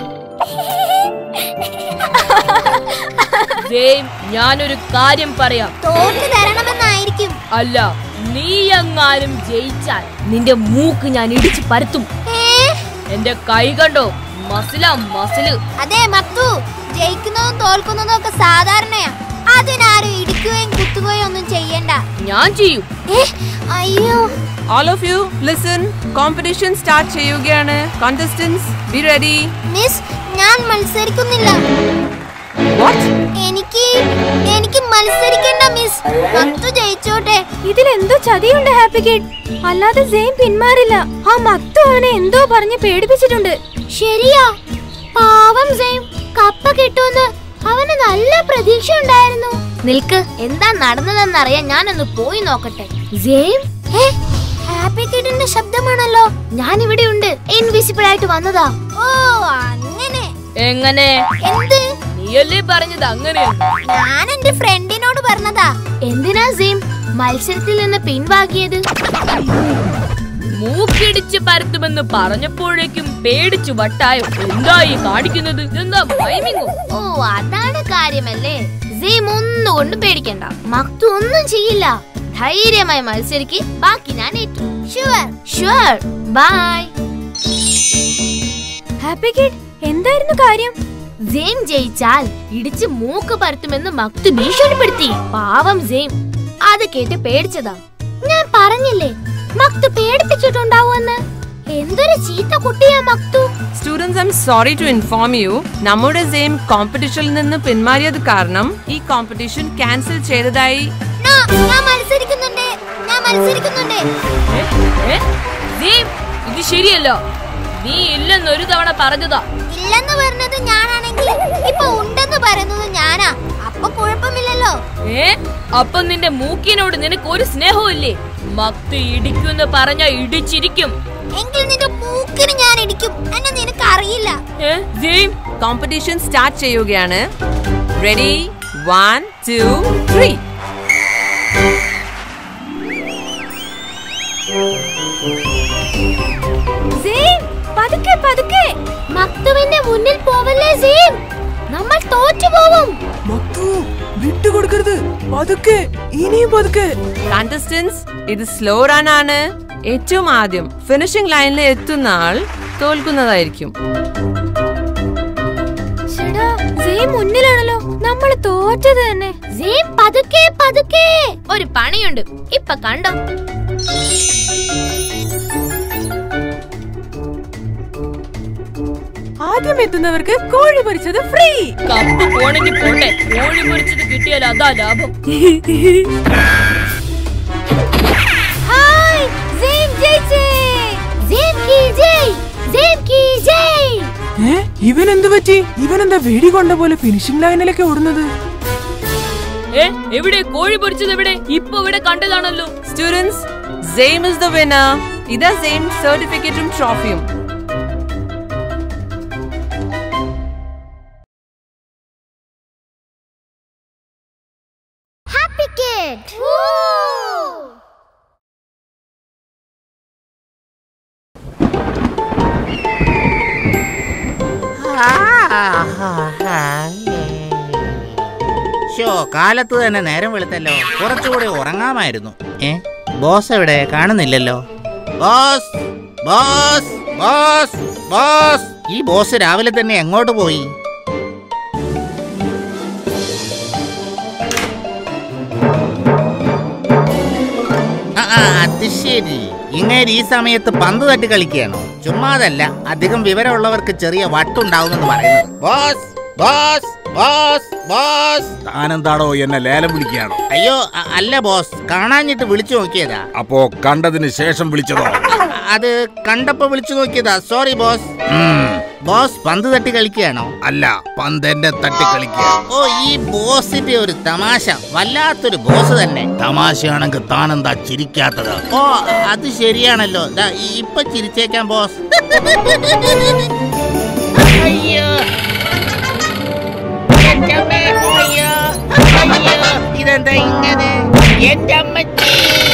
സെയിം, ഞാനൊരു കാര്യം പറയാം. തോറ്റു തരണമെന്നായിരിക്കും. അല്ല, നീ എങ്ങാനും ജയിച്ചാൽ നിന്റെ മൂക്ക് ഞാൻ ഇടിച്ചു പരത്തും. എന്റെ കൈ കണ്ടോ, മസിലാ മസില്. അതെ മക്തു, ജയിക്കുന്നതും തോൽക്കുന്നതും ഒക്കെ സാധാരണയാ. അതിനാരും ഇടിക്കുകയും കുത്തുകയും ഒന്നും ചെയ്യണ്ട. ഞാൻ ചെയ്യും. അയ്യോ. All of you listen. Competition start ചെയ്യുകയാണ്. Contestants, be ready. മിസ്, ഞാൻ മത്സരിക്കുന്നില്ല. What? എനിക്ക് എനിക്ക് മത്സരിക്കണ്ട മിസ്. മക്തു ജയിച്ചോട്ടെ. ഇതിലെന്തോ ചതിയുണ്ട് ഹാപ്പി കിഡ്. അല്ലാതെ സെയിം പിന്മാറില്ല. ആ മക്തു അവനെ എന്തോ പറഞ്ഞ് പേടിപ്പിച്ചിട്ടുണ്ട്. ശരിയാ, പാവം സെയിം. കപ്പ കിട്ടുമെന്ന് അവന് നല്ല പ്രതീക്ഷ ഉണ്ടായിരുന്നു. നിൽക്ക്, എന്താ നടന്നതെന്നറിയാൻ ഞാനൊന്ന് പോയി നോക്കട്ടെ. സെയിം, ഹാപ്പി കിഡിന്റെ ശബ്ദമാണല്ലോ. ഞാൻ ഇവിടെ ഉണ്ട്. ഇൻവിസിബിൾ ആയിട്ട് വന്നതാ. ഓ, അങ്ങനെ. എങ്ങനെ? എന്ത്? നീയല്ലേ പറഞ്ഞത് അങ്ങനെയാണ്? ഞാൻ എന്റെ ഫ്രണ്ടിനോട് പറഞ്ഞതാ. എന്തിനാ സെയിം മത്സരത്തിൽ നിന്ന് പിൻവാങ്ങിയത്? മൂക്കിടിച്ച് പരത്തുമെന്ന് പറഞ്ഞപ്പോഴേക്കും പേടിച്ചു വട്ടായോ? എന്തായി കാണിക്കുന്നത്? എന്താ മൈമിങ്ങോ? ഓ, അതാണ് കാര്യമല്ലേ. സെയിം ഒന്നുകൊണ്ട് പേടിക്കണ്ട, മക്തു ഒന്നും ചെയ്യില്ല. ധൈര്യമായി മത്സരിക്ക്, ബാക്കി ഞാൻ ഏറ്റു. Sure sure. Bye. Happy kid, എന്തായിരുന്നു കാര്യം? സെയിം ജയിച്ചാൽ ഇടിച്ച് മൂക്ക് പരത്തുമെന്ന് മക്തു ഭീഷണിപ്പെടുത്തി. പാവം സെയിം അത് കേട്ട് പേടിച്ചതാ. ഞാൻ പറഞ്ഞില്ലേ, മക്തു പേടിപ്പിച്ചിട്ടുണ്ടാവുമെന്ന്. എന്തൊരു ചീത്ത കുട്ടിയാ Maktu. Students, I'm sorry to inform you. നമ്മുടെ സെയിം കോമ്പറ്റീഷനിൽ നിന്ന് പിന്മാറിയത് കാരണം ഈ കോമ്പറ്റീഷൻ ക്യാൻസൽ ചെയ്തതായി. ഞാൻ മത്സരിക്കുന്നുണ്ട്, ഞാൻ മത്സരിക്കുന്നുണ്ട്. ഇത് ശരിയല്ല. നീ ഇല്ലെന്ന് ഒരു തവണ പറഞ്ഞതാ. ഇല്ലെന്ന് പറഞ്ഞത് ഞാനാണെങ്കിൽ ഇപ്പൊ ഉണ്ടെന്ന് പറയുന്നത് ഞാനാ. അപ്പൊ കുഴപ്പമില്ലല്ലോ. ഏ, അപ്പൊ നിന്റെ മൂക്കിനോട് നിനക്ക് ഒരു സ്നേഹവും ഇല്ലേ? മക്തു ഇടിക്കുന്ന് പറഞ്ഞ ഇടിച്ചിരിക്കും. എങ്കിൽ നിന്റെ മൂക്കിന് ഞാൻ ഇടിക്കും. എന്നെ നിനക്ക് അറിയില്ല. കോമ്പറ്റീഷൻ സ്റ്റാർട്ട് ചെയ്യുകയാണ്. റെഡി? One two three. പതുക്കെ പതുക്കെ. മക്തുവിന്റെ മുന്നിൽ പോവല്ലേ സെയിം, നമ്മൾ തോറ്റു പോവും. മക്തു, വിട്ടുകൊടുക്കരുത്. പതുക്കെ, ഇനിയും പതുക്കെ. കണ്ടസ്റ്റന്റ്സ്, ഇത് സ്ലോ റൺ ആണ്. ഏറ്റവും ആദ്യം ഫിനിഷിംഗ് ലൈനിൽ എത്തുന്ന ആൾ തോൽക്കുന്നതായിരിക്കും. മുന്നിലാണല്ലോ, നമ്മൾ തോറ്റത് തന്നെ. പതുക്കെ പതുക്കെ. ഒരു പണിയുണ്ട്, ഇപ്പൊ കണ്ടോ. ആദ്യം എത്തുന്നവർക്ക് കോഴി പൊരിച്ചത് ഫ്രീ. കപ്പ് പോണെങ്കിൽ പോട്ടെ, കോഴി പൊരിച്ചത് കിട്ടിയാൽ അതാ ലാഭം. ഇവൻ എന്ത് പറ്റി? ഇവൻ എന്താ വെടി കൊണ്ട പോലെ ഫിനിഷിംഗ് ലൈനിലേക്ക് ഓടുന്നത്? എവിടെ കോഴി പൊരിച്ചത്? എവിടെ? ഇപ്പൊ ഇവിടെ കണ്ടതാണല്ലോ. Students, Zaim is the winner. ഇതാ സെയിം സർട്ടിഫിക്കറ്റും ട്രോഫിയും. Happy kid. ഷോ കാലത്ത് തന്നെ നേരം വെളുത്തല്ലോ. കുറച്ചുകൂടി ഉറങ്ങാമായിരുന്നു. ഏ ബോസ് എവിടെ? കാണുന്നില്ലല്ലോ. ബോസ് ബോസ് ബോസ് ബോസ് ഈ ബോസ് രാവിലെ തന്നെ എങ്ങോട്ട് പോയി? ആ അത് ശരി. ഇങ്ങനെ ഈ സമയത്ത് പന്ത് തട്ടി കളിക്കുകയാണോ? ചുമ്മാതല്ല, അധികം വിവരമുള്ളവർക്ക് ചെറിയ വട്ടുണ്ടാവുമെന്ന് പറയുന്നത്. ബോസ് ബോസ് ബോസ് ബോസ് താനെന്താണോ എന്നെ ലേലം വിളിക്കുകയാണോ? അയ്യോ അല്ല ബോസ്, കാണാഞ്ഞിട്ട് വിളിച്ചു നോക്കിയതാ. അപ്പോ കണ്ടതിന് ശേഷം വിളിച്ചതോ? അത് കണ്ടപ്പോ വിളിച്ചു നോക്കിയതാ. Sorry boss. ബോസ് പന്ത് തട്ടി കളിക്കുകയാണോ? അല്ല, പന്ത് എന്നെ തട്ടി കളിക്കുക. ഓ ഈ ബോസിന്റെ ഒരു തമാശ, വല്ലാത്തൊരു ബോസ് തന്നെ. തമാശയാണെങ്കിൽ താനെന്താ ചിരിക്കാത്തത്? ഓ അത് ശരിയാണല്ലോ. ഇപ്പൊ ചിരിച്ചേക്കാം ബോസ്. അയ്യോ അയ്യോ അയ്യോ ഇതെന്താ ഇങ്ങനെ? എന്റെ അമ്മച്ചി,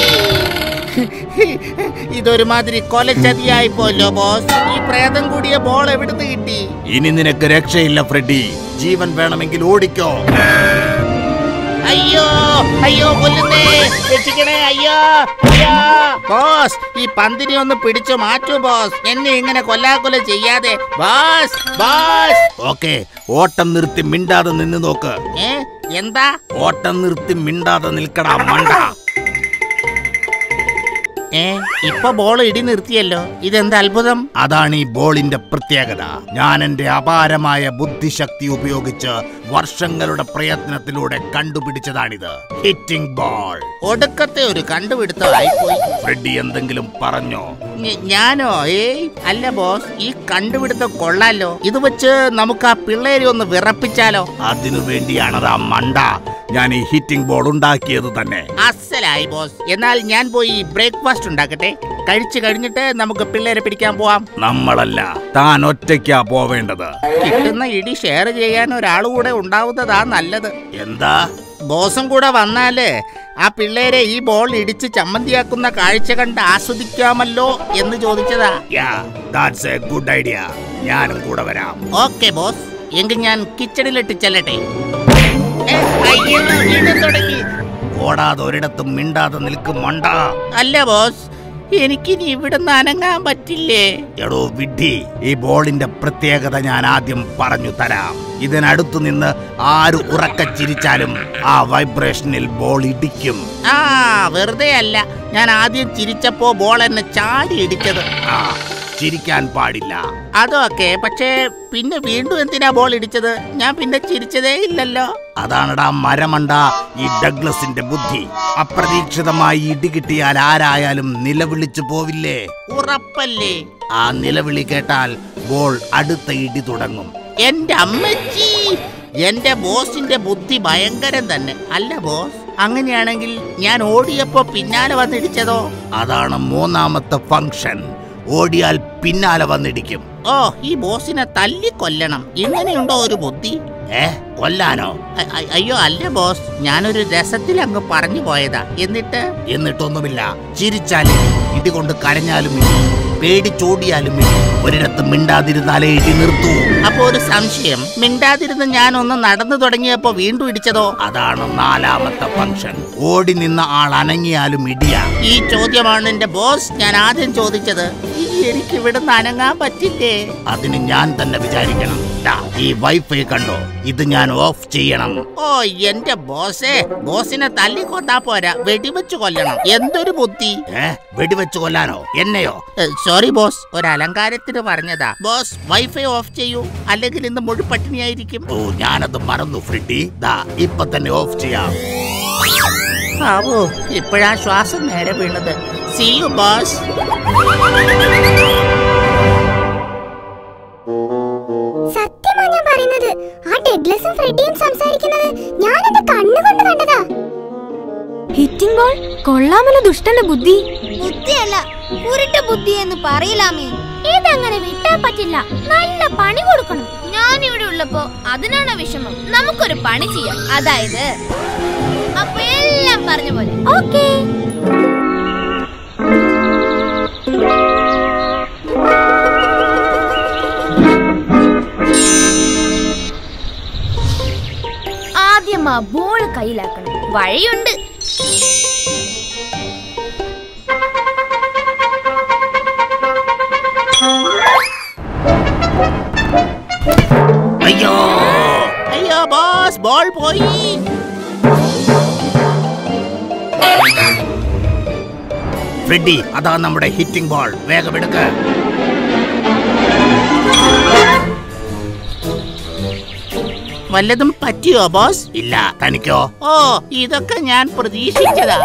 ഇതൊരുമാതിരി കൊലച്ചതിയായി പോലോ ബോസ്. ഈ പ്രേതം കൂടിയ ബോൾ എവിടുന്ന് കിട്ടി? ഇനി നിനക്ക് രക്ഷയില്ല ഫ്രെഡി. ജീവൻ വേണമെങ്കിൽ ഓടിക്കോ. അയ്യോ അയ്യോ കൊല്ലുന്നേ, രക്ഷിക്കണേ. അയ്യോ അയ്യോ ബോസ്, ഈ പന്തിനെ ഒന്ന് പിടിച്ചു മാറ്റൂ ബോസ്. എന്നെ ഇങ്ങനെ കൊല്ലാക്കൊല ചെയ്യാതെ ബോസ്. ബോസ് ഓക്കെ, ഓട്ടം നിർത്തി മിണ്ടാതെ നിന്ന് നോക്ക്. ഏ എന്താ? ഓട്ടം നിർത്തി മിണ്ടാതെ നിൽക്കടാ മണ്ട. ഏ ഇപ്പൊ ബോൾ ഇടി നിർത്തിയല്ലോ. ഇതെന്ത് അത്ഭുതം! അതാണ് ഈ ബോളിന്റെ പ്രത്യേകത. ഞാൻ എന്റെ അപാരമായ ബുദ്ധിശക്തി ഉപയോഗിച്ച് വർഷങ്ങളുടെ പ്രയത്നത്തിലൂടെ കണ്ടുപിടിച്ചതാണിത്. Hitting ball. ഒടുക്കത്തെ ഒരു കണ്ടുപിടുത്തമായിപ്പോയി. ഫ്രെഡി എന്തെങ്കിലും പറഞ്ഞോ? ഞാനോ? ഏയ് അല്ല ബോസ്, ഈ കണ്ടുപിടുത്തം കൊള്ളാലോ. ഇത് വെച്ച് നമുക്ക് ആ പിള്ളേരെ ഒന്ന് വിറപ്പിച്ചാലോ? അതിനു വേണ്ടിയാണതാ മണ്ട ഞാൻ ഈ ഹിറ്റിംഗ് ബോൾ ഉണ്ടാക്കിയത് തന്നെ. അസലായി ബോസ്. എന്നാൽ ഞാൻ പോയി ബ്രേക്ക്ഫാസ്റ്റ് ഉണ്ടാക്കട്ടെ. കഴിച്ചു കഴിഞ്ഞിട്ട് നമുക്ക് പിള്ളേരെ പിടിക്കാൻ പോവാം. നമ്മളല്ല, താൻ ഒറ്റയ്ക്കാ പോവേണ്ടത്. കിട്ടുന്ന ഇടി ഷെയർ ചെയ്യാൻ ഒരാൾ കൂടെ ഉണ്ടാവുന്നതാ നല്ലത്. എന്താ? ബോസും കൂടെ വന്നാല് ആ പിള്ളേരെ ഈ ബോൾ ഇടിച്ച് ചമ്മന്തിയാക്കുന്ന കാഴ്ച കണ്ട് ആസ്വദിക്കാമല്ലോ എന്ന് ചോദിച്ചതാ. That's a good idea. ഞാനും കൂടെ വരാം. ഓക്കെ ബോസ്, എങ്കിൽ ഞാൻ കിച്ചണിലിട്ട് ചെല്ലട്ടെ. തുടങ്ങി. ഓടാതെ ഒരിടത്തും മിണ്ടാതെ നിൽക്കും മണ്ട. അല്ല ബോസ്, എനിക്കിനി ഇവിടുന്ന് അനങ്ങാൻ പറ്റില്ലേ? എടോ വിഡ്ഢി, ഈ ബോളിന്റെ പ്രത്യേകത ഞാൻ ആദ്യം പറഞ്ഞു തരാം. ഇതിനടുത്തു നിന്ന് ആര് ഉറക്കച്ചിരിച്ചാലും ആ വൈബ്രേഷനിൽ ബോൾ ഇടിക്കും. ആ വെറുതെ അല്ല, ഞാൻ ആദ്യം ചിരിച്ചപ്പോ ബോൾ എന്നെ ചാടി ഇടിച്ചത്. ആ ചിരിക്കാൻ പാടില്ല. അതൊക്കെ, പക്ഷേ പിന്നെ വീണ്ടും എന്തിനാ ബോൾ ഇടിച്ചത്? ഞാൻ പിന്നെ ചിരിച്ചതേ ഇല്ലല്ലോ. അതാണടാ മരമണ്ട ഈ ഡഗ്ലസിന്റെ ബുദ്ധി. അപ്രതീക്ഷിതമായി ഇടി കിട്ടിയാൽ ആരായാലും നിലവിളിച്ചു പോവില്ലേ? ഉറപ്പല്ലേ? ആ നിലവിളി കേട്ടാൽ ബോൾ അടുത്ത ഇടി തുടങ്ങും. എന്റെ അമ്മച്ചി, എന്റെ ബോസിന്റെ ബുദ്ധി ഭയങ്കരം തന്നെ. അല്ല ബോസ്, അങ്ങനെയാണെങ്കിൽ ഞാൻ ഓടിയപ്പോ പിന്നാലെ വന്നിടിച്ചതോ? അതാണ് മൂന്നാമത്തെ ഫംഗ്ഷൻ. ഓടിയാൽ പിന്നാലെ വന്നിടിക്കും. ഓ ഈ ബോസിനെ തല്ലി കൊല്ലണം, ഇങ്ങനെയുണ്ടോ ഒരു ബുദ്ധി? ഏ കൊല്ലാനോ? അയ്യോ അല്ല ബോസ്, ഞാനൊരു രസത്തിൽ അങ്ങ് പറഞ്ഞു പോയതാ. എന്നിട്ട് എന്നിട്ടൊന്നുമില്ല. ചിരിച്ചാലും ഇടികൊണ്ട് കരഞ്ഞാലും ഇടി, പേടിച്ചോടിയാലും ഇടി. ഒരിടത്ത് മിണ്ടാതിരുന്നാലേ ഇടി നിർത്തൂ. അപ്പൊ ഒരു സംശയം, മിണ്ടാതിരുന്ന് ഞാൻ ഒന്ന് നടന്നു തുടങ്ങിയപ്പോ വീണ്ടും ഇടിച്ചതോ? അതാണ് നാലാമത്തെ ഫംഗ്ഷൻ. ഓടി നിന്ന ആൾ അനങ്ങിയാലും ഇടിയാ. ഈ ചോദ്യമാണ് എന്റെ ബോസ് ഞാൻ ആദ്യം ചോദിച്ചത്. എനിക്ക് ഇവിടുന്ന് അനങ്ങാൻ പറ്റില്ലേ? അതിന് ഞാൻ തന്നെ വിചാരിക്കണം. ഈ വൈഫൈ കണ്ടോ? ഇത് ഞാൻ ഓഫ് ചെയ്യണം. ഓ എന്റെ ബോസേ, ബോസിനെ തല്ലി കൊന്നാ പോരാ, വെടിവെച്ച് കൊല്ലണം. എന്തൊരു ബുദ്ധി! ഏ വെടിവെച്ച് കൊല്ലാനോ? എന്നെയോ? സോറി ബോസ്, ഒരു അലങ്കാരത്തിന് പറഞ്ഞതാ. ബോസ് വൈഫൈ ഓഫ് ചെയ്യൂ, അല്ലെങ്കിൽ ഇന്ന് മുഴു പട്ടിണിയായിരിക്കും. ഓ ഞാനത് മറന്നു ഫ്രെഡി. ദാ ഇപ്പൊ തന്നെ ഓഫ് ചെയ്യാം. ആവോ, ഇപ്പോഴാ ശ്വാസം നേരെ വീണത്. See you boss. സത്യമാ ഞാൻ പറയുന്നത്, ആ ഡഗ്ലസും ഫ്രെഡിയും സംസാരിക്കുന്നത് ഞാൻ എന്റെ കണ്ണുകൊണ്ട് കണ്ടതാ. ഹിറ്റിംഗ് ബോൾ കൊള്ളാമല്ലോ. ദുഷ്ടന്റെ ബുദ്ധി. ബുദ്ധിയല്ല, കുരുട്ട ബുദ്ധി എന്ന് പറയില്ലാമേ. ഇതങ്ങനെ വിട്ടാ പറ്റില്ല. നല്ല പണി കൊടുക്കണം. ഞാൻ ഇവിടെ ഉള്ളപ്പോ അതിനാണ് വിഷമം. നമുക്കൊരു പണി ചെയ്യാം. അതായത് അപ്പൊ എല്ലാം പറഞ്ഞ പോലെ. ഓക്കേ. ആദ്യം ആ ബോൾ കയ്യിലാക്കണം. വഴിയുണ്ട്. അയ്യോ അയ്യോ ബോസ്, ബോൾ പോയി. ഫ്രെഡി, അതാ നമ്മുടെ ഹിറ്റിംഗ് ബോൾ. വേഗം എടുക്ക. വല്ലതും പറ്റിയോ ബോസ്? ഇല്ല. തനിക്കോ? ഓ, ഇതൊക്കെ ഞാൻ പ്രതീക്ഷിച്ചതാ.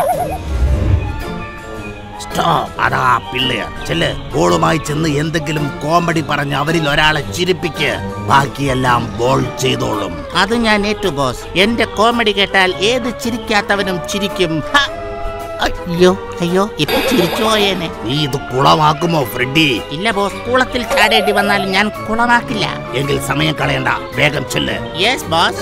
അതാ പിള്ളേർ. ചെല്ല്, ബോളുമായി ചെന്ന് എന്തെങ്കിലും കോമഡി പറഞ്ഞ് അവരിൽ ഒരാളെ ചിരിപ്പിക്ക്. ബാക്കിയെല്ലാം ബോൾ ചെയ്തോളും. അത് ഞാൻ ഏറ്റു ബോസ്. എന്റെ കോമഡി കേട്ടാൽ ഏത് ചിരിക്കാത്തവനും ചിരിക്കും. അയ്യോ അയ്യോ, ഇപ്പൊ ചിരിച്ചു പോയേനെ. നീ ഇത് കുളമാക്കുമോ ഫ്രെഡി? ഇല്ല ബോസ്, കുളത്തിൽ ചാടേണ്ടി വന്നാലും ഞാൻ കുളമാക്കില്ല. എങ്കിൽ സമയം കളയണ്ട, വേഗം ചെല്ല്. Yes boss.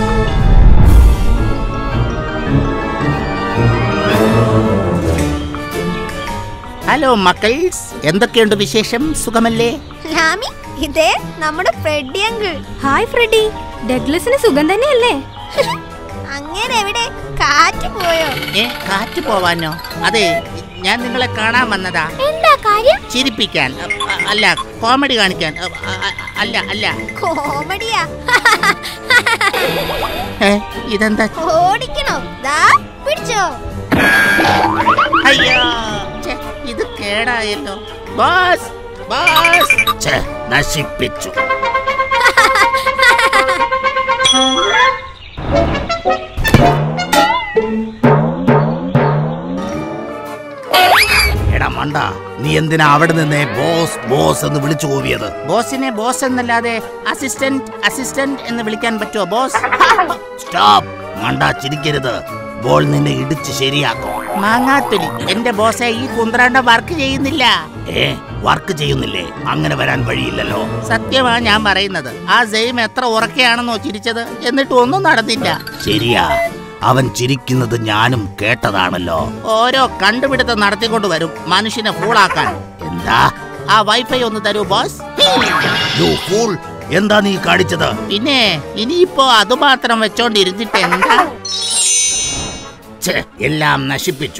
ഹലോ മക്കൾസ്, എന്തൊക്കെയുണ്ട് വിശേഷം? സുഖമല്ലേ? ലാമി, ഇതേ നമ്മുടെ ഫ്രെഡി അങ്കിൾ. Hi Freddy. ഡഗ്ലസിന് സുഖം തന്നെയല്ലേ? അങ്ങനെ എവിടെ? കാറ്റ് പോയോ? ഏ, കാറ്റ് പോവാനോ? അതെ, ഞാൻ നിങ്ങളെ കാണാൻ വന്നതാ. എന്താ കാര്യം? ചിരിപ്പിക്കാൻ. അല്ല, കോമഡി കാണിക്കാൻ. അല്ല അല്ല കോമഡിയാ? ഇതെന്താ? ഓടിക്കണോ? ദാ പിടിച്ചോ. അയ്യോ, ഇത് കേടായല്ലോ ബോസ്. ബോസ് നശിപ്പിച്ചു. എടാ മണ്ട, നീ എന്തിനാ അവിടെ നിന്നേ ബോസ് ബോസ് എന്ന് വിളിച്ചു പോവിയത്? ബോസിനെ ബോസ് എന്നല്ലാതെ അസിസ്റ്റന്റ് അസിസ്റ്റന്റ് എന്ന് വിളിക്കാൻ പറ്റുമോ ബോസ്? സ്റ്റോപ്പ് മണ്ട, ചിരിക്കരുത്. ബോൾ നിന്നെ ഇടിച്ച് ശരിയാക്കും. മാങ്ങാത്തൊലി, എന്റെ ബോസെ, ഈ കുന്ത്രാണ്ട വർക്ക് ചെയ്യുന്നില്ല. ഏ, വർക്ക് ചെയ്യുന്നില്ലേ? അങ്ങനെ വരാൻ വഴിയില്ലല്ലോ. സത്യമാ ഞാൻ പറയുന്നത്. ആ സെയിം എത്ര ഉറക്കെയാണെന്നോ ചിരിച്ചത്, എന്നിട്ട് ഒന്നും നടന്നില്ല. ശരിയാ, അവൻ ചിരിക്കുന്നത് ഞാനും കേട്ടതാണല്ലോ. ഓരോ കണ്ടുപിടുത്തം നടത്തിക്കൊണ്ട് വരും മനുഷ്യനെ ഫൂളാക്കാൻ. എന്താ? ആ വൈഫൈ ഒന്ന് തരൂ ബോസ്. എന്താ നീ കാണിച്ചത്? പിന്നെ ഇനിയിപ്പോ അതുമാത്രം വെച്ചോണ്ടിരുന്നിട്ട് എന്താ? എല്ലാം നശിപ്പിച്ചു.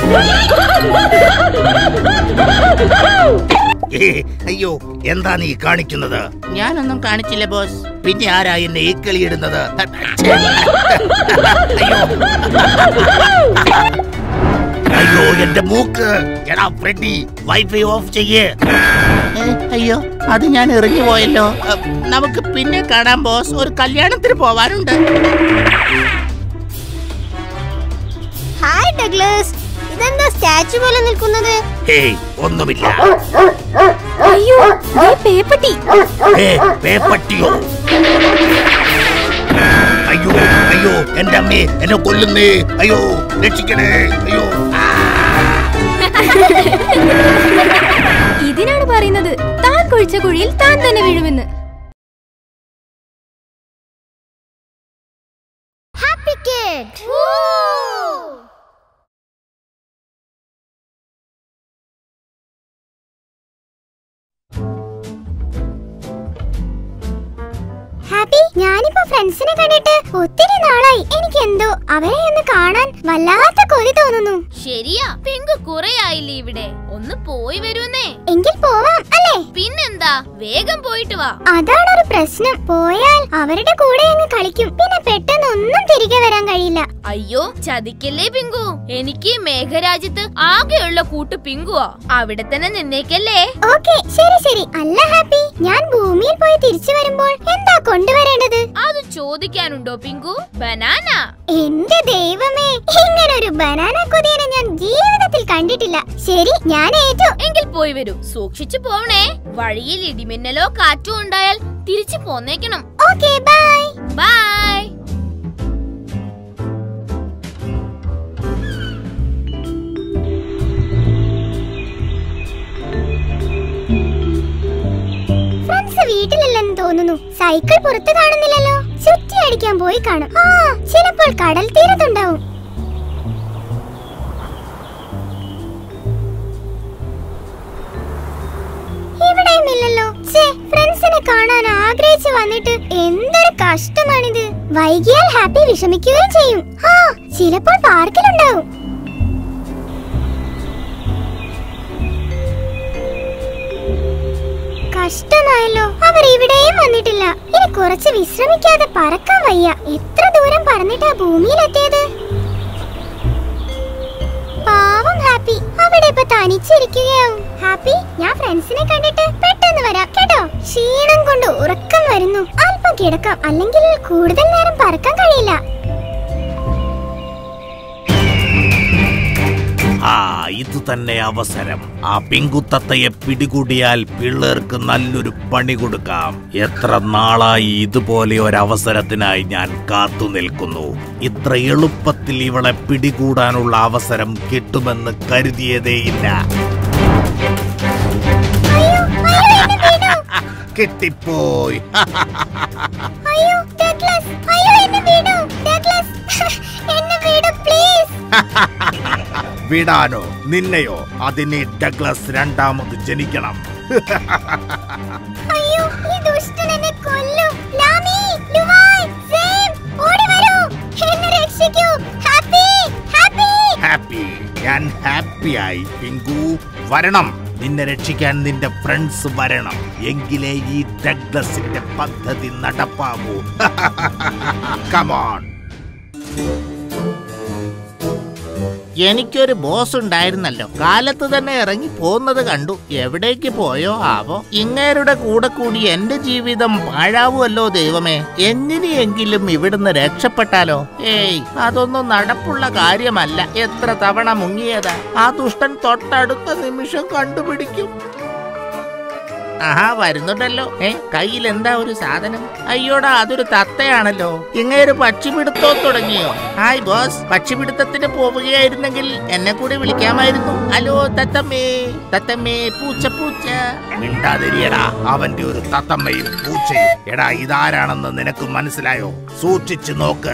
അയ്യോ, എന്താ നീ കാണിക്കുന്നത്? ഞാനൊന്നും കാണിച്ചില്ല ബോസ്. പിന്നെ ആരാ എന്നെ ഈ കളിയിടുന്നത്? അയ്യോ, എന്റെ മൂക്ക്. എടാ ഫ്രെഡി, വൈഫൈ ഓഫ് ചെയ്യേ. അയ്യോ, അത് ഞാൻ എറിഞ്ഞു പോയല്ലോ. നമുക്ക് പിന്നെ കാണാം ബോസ്. ഒരു കല്യാണത്തിന് പോവാനുണ്ട്. ഹായ് ഡഗ്ലസ്, ഇതെന്താ സ്റ്റാച്ചു പോലെ നിൽക്കുന്നത്? ഹേയ്, ഒന്നുമില്ല. അയ്യോ, പേപ്പട്ടി. പേപ്പട്ടിയോ? അയ്യോ അയ്യോ, എന്റെ അമ്മേ, എന്നെ കൊല്ലുന്നേ. അയ്യോ, രക്ഷിക്കണേ. അയ്യോ. ഇതിനാണ് പറയുന്നത് താൻ കുഴിച്ച കുഴിയിൽ താൻ തന്നെ വീഴുമെന്ന്. Happy kid. ഹാപ്പി, ഞാനിപ്പോ ഫ്രണ്ട്സിനെ കണ്ടിട്ട് ഒത്തിരി നാളായി. എനിക്ക് എന്തോ അവരെ ഒന്ന് കാണാൻ വല്ലാത്ത കൊതി തോന്നുന്നു. ശരിയാ, പിങ്കു കുറെ ആയില്ലേ ഇവിടെ. ഒന്ന് പോയി വരുന്നേ. എങ്കിൽ പോവാം അല്ലേ? പിന്നെന്താ, വേഗം പോയിട്ട് വാ. അതാണൊരു പ്രശ്നം. പോയാൽ അവരുടെ കൂടെ അങ്ങ് കളിക്കും. പിന്നെ പെട്ടെന്ന് ഒന്നും തിരികെ വരാൻ കഴിയില്ല. അയ്യോ, ചതിക്കല്ലേ പിങ്കു. എനിക്ക് മേഘരാജ്യത്ത് ആകെയുള്ള കൂട്ട് പിങ്കുവാ. അവിടെ തന്നെ നിന്നേക്കല്ലേ. ഓക്കേ, ശരി ശരി. അല്ല ഹാപ്പി, ഞാൻ ഭൂമിയിൽ പോയി തിരിച്ചു വരുമ്പോൾ എന്താ കൊണ്ടുവരേണ്ടത്? അത് ചോദിക്കാനുണ്ടോ പിങ്കു? ബനാന. എന്റെ ദൈവമേ, ഇങ്ങനെ ഒരു ബനാന കൊതിയനെ ഞാൻ ജീവിതത്തിൽ കണ്ടിട്ടില്ല. ശരി, ഞാൻ ഏറ്റു. എങ്കിൽ പോയി വരൂ. സൂക്ഷിച്ചു പോവണേ. വഴിയിൽ ഇടിമിന്നലോ കാറ്റോ ഉണ്ടായാൽ തിരിച്ചു പോന്നേക്കണം. Okay, bye bye. തോന്നുന്നു. സൈക്കിൾ പുറത്ത് കാണുന്നില്ലല്ലോ. ചുറ്റി അടിക്കാൻ പോയി കാണും. ആ ചിലപ്പോൾ കടൽ തീരത്തുണ്ടാവും. ഇവിടെയും ഇല്ലല്ലോ. ഫ്രണ്ട്സിനെ കാണാൻ ആഗ്രഹിച്ചു വന്നിട്ട് എന്തൊരു കഷ്ടമാണിത്. വൈകിയാൽ ഹാപ്പി വിഷമിക്കുകയും ചെയ്യും. ആ ചിലപ്പോൾ പാർക്കിലുണ്ടാവും. കഷ്ടമായല്ലോ, അവർ ഇവിടെയും വന്നിട്ടില്ല. ഇനി കുറച്ച് വിശ്രമിക്കാതെ പറക്കാൻ വയ്യ. എത്ര ദൂരം പറന്നിട്ടാ ഭൂമിയിലെത്തിയത്. പാവം ഹാപ്പി അവിടെ ഇപ്പൊ തനിച്ചിരിക്കുകയാവും. ഹാപ്പി, ഞാൻ ഫ്രണ്ട്സിനെ കണ്ടിട്ട് പെട്ടെന്ന് വരാം കേട്ടോ. ക്ഷീണം കൊണ്ട് ഉറക്കം വരുന്നു. അല്പം കിടക്കാം, അല്ലെങ്കിൽ കൂടുതൽ നേരം പറക്കാൻ കഴിയില്ല. ആ ഇത് തന്നെ അവസരം. ആ പിങ്കുത്തത്തയെ പിടികൂടിയാൽ പിള്ളേർക്ക് നല്ലൊരു പണി കൊടുക്കാം. എത്ര നാളായി ഇതുപോലെ ഒരവസരത്തിനായി ഞാൻ കാത്തു നിൽക്കുന്നു. ഇത്ര എളുപ്പത്തിൽ ഇവളെ പിടികൂടാനുള്ള അവസരം കിട്ടുമെന്ന് കരുതിയതേയില്ല. കിട്ടിപ്പോയി. വിടാനോ നിന്നെയോ? അതിന് ഡഗ്ലസ് രണ്ടാമത് ജനിക്കണം. അയ്യോ ഈ ദുഷ്ടൻ എന്നെ കൊല്ലും. ലാമി, ലുവായ്, സൈം, ഓടി വരൂ, എന്നെ രക്ഷിക്കൂ. Happy, happy, happy. ഞാൻ ഹാപ്പിയായി. പിങ്കു വരണം. നിന്നെ രക്ഷിക്കാൻ നിന്റെ ഫ്രണ്ട്സ് വരണം. എങ്കിലേ ഈ ഡഗ്ലസിന്റെ പദ്ധതി നടപ്പാകൂ. കമോൺ. എനിക്കൊരു ബോസ് ഉണ്ടായിരുന്നല്ലോ. കാലത്ത് തന്നെ ഇറങ്ങി പോകുന്നത് കണ്ടു. എവിടേക്ക് പോയോ ആവോ? ഇങ്ങേരുടെ കൂടെ കൂടി എന്റെ ജീവിതം പാഴാവുമല്ലോ ദൈവമേ. എങ്ങനെയെങ്കിലും ഇവിടുന്ന് രക്ഷപ്പെട്ടാലോ? ഏയ് അതൊന്നും നടപ്പുള്ള കാര്യമല്ല. എത്ര തവണ മുങ്ങിയതാ. ആ ദുഷ്ടൻ തൊട്ടടുത്ത നിമിഷം കണ്ടുപിടിക്കും. ആഹാ വരുന്നുണ്ടല്ലോ. ഏ കയ്യിൽ എന്താ ഒരു സാധനം? അയ്യോടാ അതൊരു തത്തയാണല്ലോ. ഇങ്ങേര് പക്ഷിപിടുത്തോ തുടങ്ങിയോ? ഹായ് ബോസ്, പക്ഷിപിടുത്തത്തിന് പോവുകയായിരുന്നെങ്കിൽ എന്നെ കൂടി വിളിക്കാമായിരുന്നു. ഹലോ തത്തമ്മേ, തത്തമ്മേ, പൂച്ച പൂച്ച. മിണ്ടാതിരിയടാ. അവന്റെ ഒരു തത്തമ്മയും പൂച്ചയും. എടാ ഇതാരാണെന്ന് നിനക്ക് മനസ്സിലായോ? സൂക്ഷിച്ചു നോക്ക്.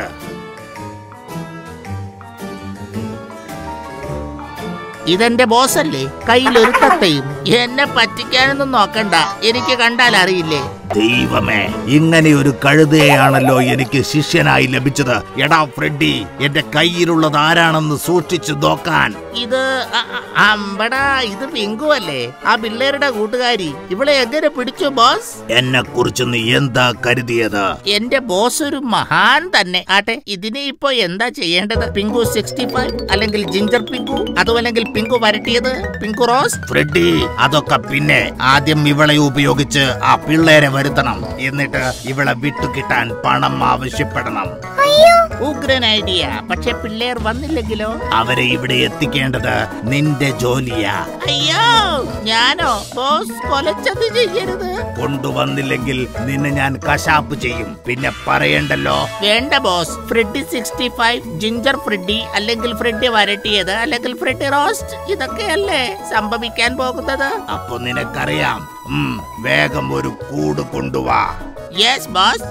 ഇതെന്റെ ബോസല്ലേ? കയ്യിലൊരു തത്തയും. എന്നെ പറ്റിക്കാനൊന്നും നോക്കണ്ട, എനിക്ക് കണ്ടാൽ അറിയില്ലേ. ദൈവമേ, ഇങ്ങനെ ഒരു കഴുതയാണല്ലോ എനിക്ക് ശിഷ്യനായി ലഭിച്ചത്. എടാ ഫ്രെഡി, എന്റെ കയ്യിലുള്ളത് ആരാണെന്ന് സൂക്ഷിച്ചു നോക്കാൻ. ഇത് അമ്പടാ, ഇത് പിങ്കു അല്ലേ? ആ പിള്ളേരുടെ കൂട്ടുകാരി. ഇവളെ എങ്ങനെ പിടിച്ചു ബോസ്? എന്നെ കുറിച്ച് നീ എന്താ കരുതിയത്? എന്റെ ബോസ് ഒരു മഹാൻ തന്നെ. ആട്ടെ, ഇതിനെ ഇപ്പൊ എന്താ ചെയ്യേണ്ടത്? പിങ്കു സിക്സ്റ്റി ഫൈവ് അല്ലെങ്കിൽ ജിഞ്ചർ പിങ്കു, അതോ അല്ലെങ്കിൽ പിങ്കു വരട്ടിയത്, പിങ്കു റോസ്? ഫ്രെഡി, അതൊക്കെ പിന്നെ. ആദ്യം ഇവളെ ഉപയോഗിച്ച് ആ പിള്ളേരെ വരുത്തണം. എന്നിട്ട് ഇവളെ വിട്ടുകിട്ടാൻ പണം ആവശ്യപ്പെടണം. ഉഗ്രൻ ഐഡിയ. പക്ഷെ പിള്ളേർ വന്നില്ലെങ്കിലോ? അവരെ ഇവിടെ എത്തിക്കേണ്ടത് നിന്റെ ജോലിയാ. അയ്യോ ഞാനോ? ബോസ് കൊലച്ചത് ചെയ്യരുത്. കൊണ്ടുവന്നില്ലെങ്കിൽ നിന്നെ ഞാൻ കശാപ്പ് ചെയ്യും. പിന്നെ പറയണ്ടല്ലോ. വേണ്ട boss. Freddy sixty five, ginger Freddy, അല്ലെങ്കിൽ ഫ്രെഡി വരട്ടിയത്, അല്ലെങ്കിൽ ഫ്രെഡി റോസ്റ്റ്, ഇതൊക്കെയല്ലേ സംഭവിക്കാൻ പോകുന്നത്. അപ്പൊ നിനക്കറിയാം. വേഗം ഒരു കൂട് കൊണ്ടുവാ. Yes boss.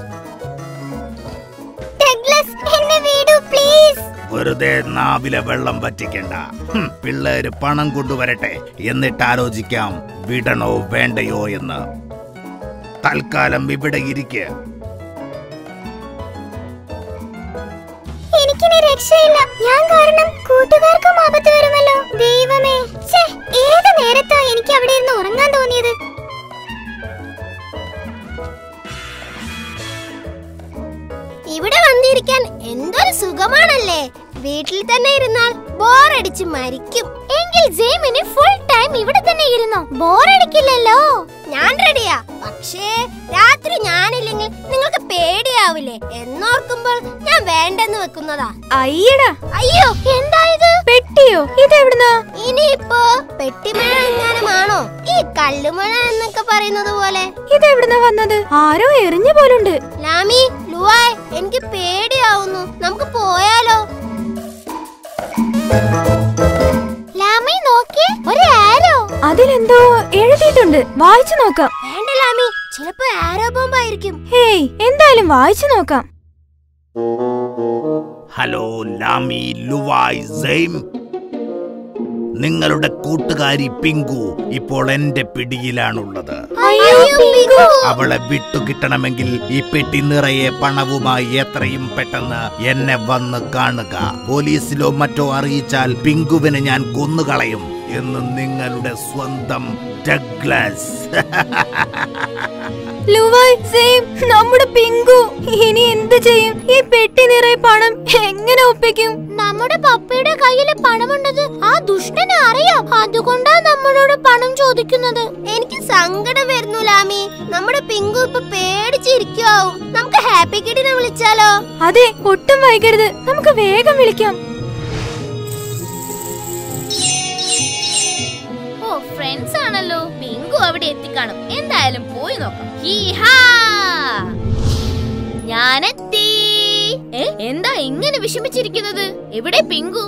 വെറുതെ നാവിലെ വെള്ളം പറ്റിക്കണ്ട. പിള്ളേര് പണം കൊണ്ടുവരട്ടെ, എന്നിട്ട് ആലോചിക്കാം വിടണോ വേണ്ടയോ എന്ന്. തൽക്കാലം ഇവിടെ ഇരിക്കുക. എനിക്കിനി രക്ഷയില്ല. ഞാൻ കാരണം കൂട്ടുകാർക്കും ആപത്ത് വരുമല്ലോ. ദൈവമേ, ഏത് നേരത്താ എനിക്ക് അവിടെ ഇരുന്ന് ഉറങ്ങാൻ തോന്നിയത്? ഇവിടെ വന്നിരിക്കാൻ എന്തൊരു സുഖമാണല്ലേ. വീട്ടിൽ തന്നെ ഇരുന്നാൽ ബോറടിച്ച് മരിക്കും. എങ്കിൽ ജെയിമിന് ഫുൾ ടൈം ഇവിടെ തന്നെ ഇരുന്നോ. ബോറടിക്കില്ലല്ലോ. ഞാൻ റെഡിയാ. പക്ഷേ രാത്രി ഞാനില്ലെങ്കിൽ നിങ്ങൾക്ക് പേടിയാവില്ലേ എന്നോർക്കുമ്പോൾ ഞാൻ വേണ്ടെന്ന് വെക്കുന്നതാ. അയ്യടാ. അയ്യോ എന്താ ഇത്? പെട്ടിയോ? ഇതെവിടുന്നാ? ഇനിയിപ്പോ പെട്ടിമഴ എങ്ങാനുമാണോ? ഈ കല്ലുമഴ എന്നൊക്കെ പറയുന്നത് പോലെ. ഇതെവിടുന്നാ വന്നത്? ആരോ എറിഞ്ഞ പോലുണ്ട്. ലാമി, ലുവായ്, എനിക്ക് പേടിയാവുന്നു. നമുക്ക് പോയാലോ? ലാമി നോക്കിയേ, ഒരു ആരോ. അതിലെന്തോ എഴുതിയിട്ടുണ്ട്. വായിച്ചു നോക്കാം. വേണ്ട ലാമി, ചിലപ്പോ ആരോ ബോംബായിരിക്കും. ഹേയ്, എന്തായാലും വായിച്ചു നോക്കാം. ഹലോ ലാമി, ലുവായ്, സെയിം. നിങ്ങളുടെ കൂട്ടുകാരി പിങ്കു ഇപ്പോൾ എന്റെ പിടിയിലാണുള്ളത്. അവളെ വിട്ടുകിട്ടണമെങ്കിൽ ഈ പെട്ടി നിറയെ പണവുമായി എത്രയും പെട്ടെന്ന് എന്നെ വന്ന് കാണുക. പോലീസിലോ മറ്റോ അറിയിച്ചാൽ പിങ്കുവിനെ ഞാൻ കൊന്നുകളയും എന്ന് നിങ്ങളുടെ സ്വന്തം ഡഗ്ലസ്. ലുവായ്, സെയിം, നമ്മുടെ പിങ്കു ഇനി എന്ത് ചെയ്യും? ഈ പെട്ടി നിറയെ പണം എങ്ങനെ ഒപ്പിക്കും? നമ്മുടെ പപ്പയുടെ കയ്യില് പണമുണ്ടത് ആ ദുഷ്ടനെ അറിയാം. അതുകൊണ്ടാ നമ്മളോട് പണം ചോദിക്കുന്നത്. എനിക്ക് സങ്കടം വരുന്നു ലാമി. നമ്മുടെ പിങ്കു ഇപ്പൊ പേടിച്ചിരിക്കുവാവും. നമുക്ക് ഹാപ്പി കിഡിനെ വിളിച്ചാലോ? അതെ, ഒട്ടും വൈകരുത്. നമുക്ക് വേഗം വിളിക്കാം. ഓ, ഫ്രണ്ട്സ് ആണല്ലോ. പിങ്കു അവിടെ എത്തിക്കാണും. എന്തായാലും പോയി നോക്കാം. ഞാനെത്തി. എന്താ ഇങ്ങനെ വിഷമിച്ചിരിക്കുന്നത്? എവിടെ പിങ്കു?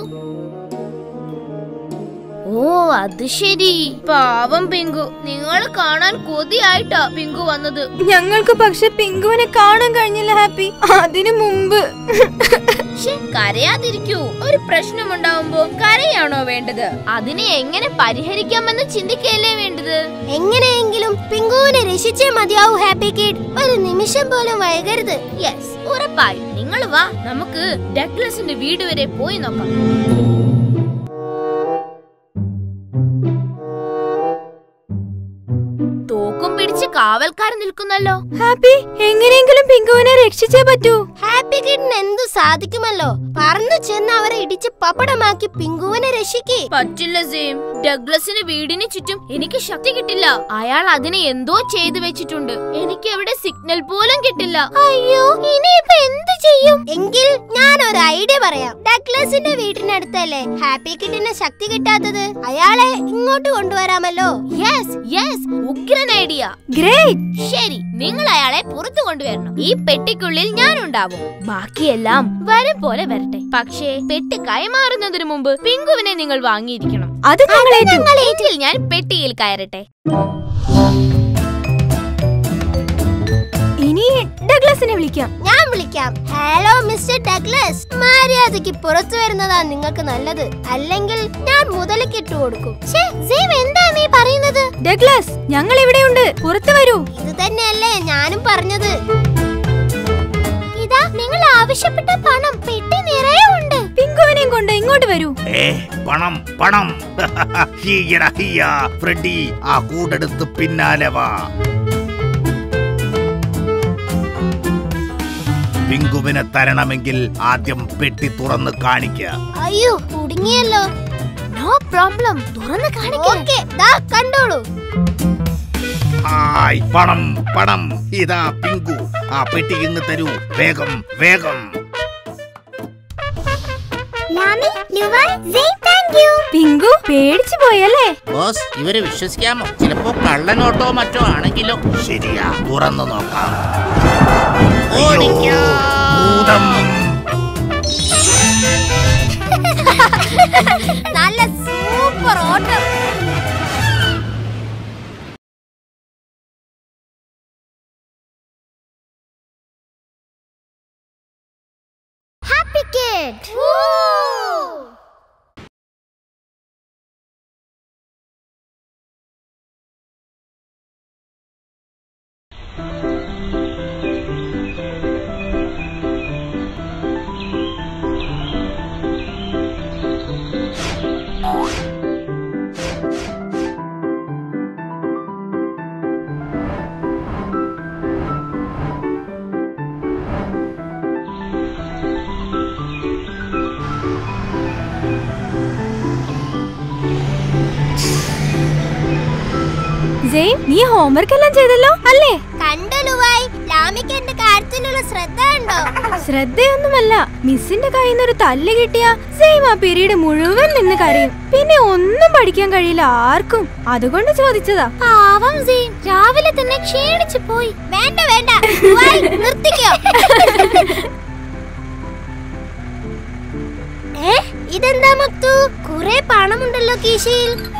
ഓ, അത് ശരി. പാവം പിങ്കു. നിങ്ങൾ കാണാൻ കൊതിയായിട്ടാ പിങ്കു വന്നത്. ഞങ്ങൾക്ക് പക്ഷെ പിങ്കുവിനെ കാണാൻ കഴിഞ്ഞില്ല ഹാപ്പി. അതിനു മുമ്പ് കരയാതിരിക്കൂ. ഒരു പ്രശ്നമുണ്ടാവുമ്പോ കരയാണോ വേണ്ടത്? അതിനെ എങ്ങനെ പരിഹരിക്കാമെന്ന് ചിന്തിക്കല്ലേ വേണ്ടത്. എങ്ങനെയെങ്കിലും പിങ്കുവിനെ രക്ഷിച്ചേ മതിയാവൂ ഹാപ്പി കിഡ്. ഒരു നിമിഷം പോലും വൈകരുത്. യെസ്, ഉറപ്പായി. നിങ്ങൾ വാ, നമുക്ക് ഡഗ്ലസിന്റെ വീട് വരെ പോയി നോക്കാം. തോക്കും പിടിച്ച് കാവൽക്കാർ നിൽക്കുന്നല്ലോ. ഹാപ്പി, എങ്ങനെയെങ്കിലും പിങ്കുവിനെ രക്ഷിച്ചേ പറ്റൂ. ഹാപ്പി കിഡിന് എന്തു സാധിക്കുമല്ലോ. പറന്നു ചെന്ന് അവരെ ഇടിച്ച് പപ്പടമാക്കി പിങ്കുവിനെ രക്ഷിക്കേ. പറ്റില്ല സെയിം. ഡഗ്ലസിന് വീടിന് ചുറ്റും എനിക്ക് ശക്തി കിട്ടില്ല. അയാൾ അതിനെ എന്തോ ചെയ്തു വെച്ചിട്ടുണ്ട്. എനിക്ക് എവിടെ സിഗ്നൽ പോലും കിട്ടില്ല. അയ്യോ, ഇനിയിപ്പോ എന്ത് ചെയ്യും? എങ്കിൽ ഞാൻ ഒരു ഐഡിയ പറയാം. ഡഗ്ലസിന്റെ വീട്ടിനടുത്തല്ലേ ഹാപ്പി കിഡിന് ശക്തി കിട്ടാത്തത്? അയാളെ ഇങ്ങോട്ട് കൊണ്ടുവരാമല്ലോ. യെസ് യെസ്, ഉഗ്രൻ ഐഡിയ. ഗ്രേറ്റ്. ശരി, നിങ്ങൾ അയാളെ പുറത്തു കൊണ്ടുവരണം. ഈ പെട്ടിക്കുള്ളിൽ ഞാൻ ഉണ്ടാവും. ബാക്കിയെല്ലാം വരും പോലെ വരട്ടെ. പക്ഷേ പെട്ടി കൈമാറുന്നതിന് മുമ്പ് പിങ്കുവിനെ നിങ്ങൾ വാങ്ങിയിരിക്കണം. അത് ഞങ്ങളേറ്റിൽ ഞാൻ പെട്ടിയിൽ കയറട്ടെ. ഇനി ഡഗ്ലസിനെ വിളിക്കാം. ഞാൻ വിളിക്കാം. ഹലോ മിസ്റ്റർ ഡഗ്ലസ്, മര്യാദയ്ക്ക് പുറത്തു വരുന്നതാ നിങ്ങൾക്ക് നല്ലത്. അല്ലെങ്കിൽ ഞാൻ മുതലക്കിട്ടു കൊടുക്കും. എന്താ നീ പറയുന്നത്? ഡഗ്ലസ്, ഞങ്ങൾ ഇവിടെയുണ്ട്, പുറത്തു വരൂ. ഇത് തന്നെയല്ലേ ഞാനും പറഞ്ഞത്. ഇതാ നിങ്ങൾ ആവശ്യപ്പെട്ട പണം പെട്ടി നിറയെ ഉണ്ട്. പിങ്കുവിനെയും കൊണ്ട് ഇങ്ങോട്ട് വരൂ. ഏ, പണം പണം. ഫ്രെഡി, ആ കൂടെടുത്ത് പിന്നാലെ വാ. പിങ്കുവിനെ തരണമെങ്കിൽ ആദ്യം പെട്ടി തുറന്ന് കാണിക്ക. അയ്യോ, കുടുങ്ങിയല്ലോ. നോ പ്രോബ്ലം, തുറന്ന് കാണിക്കാം. കണ്ടോളൂ. ഹായ്, പണം പണം. ഇതാ പിങ്കു, ആ പെട്ടി ഇങ്ങ് തരൂ. വേഗം വേഗം. പിങ്കു പേടിച്ചു പോയല്ലേ? ബോസ്, ഇവരെ വിശ്വസിക്കാമോ? ചിലപ്പോ കള്ളനോട്ടോ മറ്റോ ആണെങ്കിലോ? ശരിയാ, തുറന്നു നോക്കാം. നല്ല സൂപ്പർ ഓട്ടം. Happy kid. സെയിം, നീ ഹോംവർക്ക് എല്ലാം ചെയ്തല്ലോ അല്ലേ? കണ്ടോ ലുവായ്, ലാമിക്ക് എന്റെ കാര്യത്തിലുള്ള ശ്രദ്ധ ഉണ്ടോ? ശ്രദ്ധയൊന്നുമല്ല, മിസ്സിന്റെ കയ്യിൽ നിന്ന് ഒരു തല്ല് കിട്ടിയ സെയിം ആ പീരീഡ് മുഴുവൻ നിന്ന് കരയും. പിന്നെ ഒന്നും പഠിക്കാൻ കഴിയില്ല ആർക്കും. അതുകൊണ്ട് ചോദിച്ചതാ. പാവം സെയിം, രാവിലെ തന്നെ ക്ഷീണിച്ചു പോയി. വേണ്ട വേണ്ട, ലുവായ് നിർത്തിക്കോ. ഇതെന്താ മക്തു? കുറെ പണമുണ്ടല്ലോ കീശയിൽ.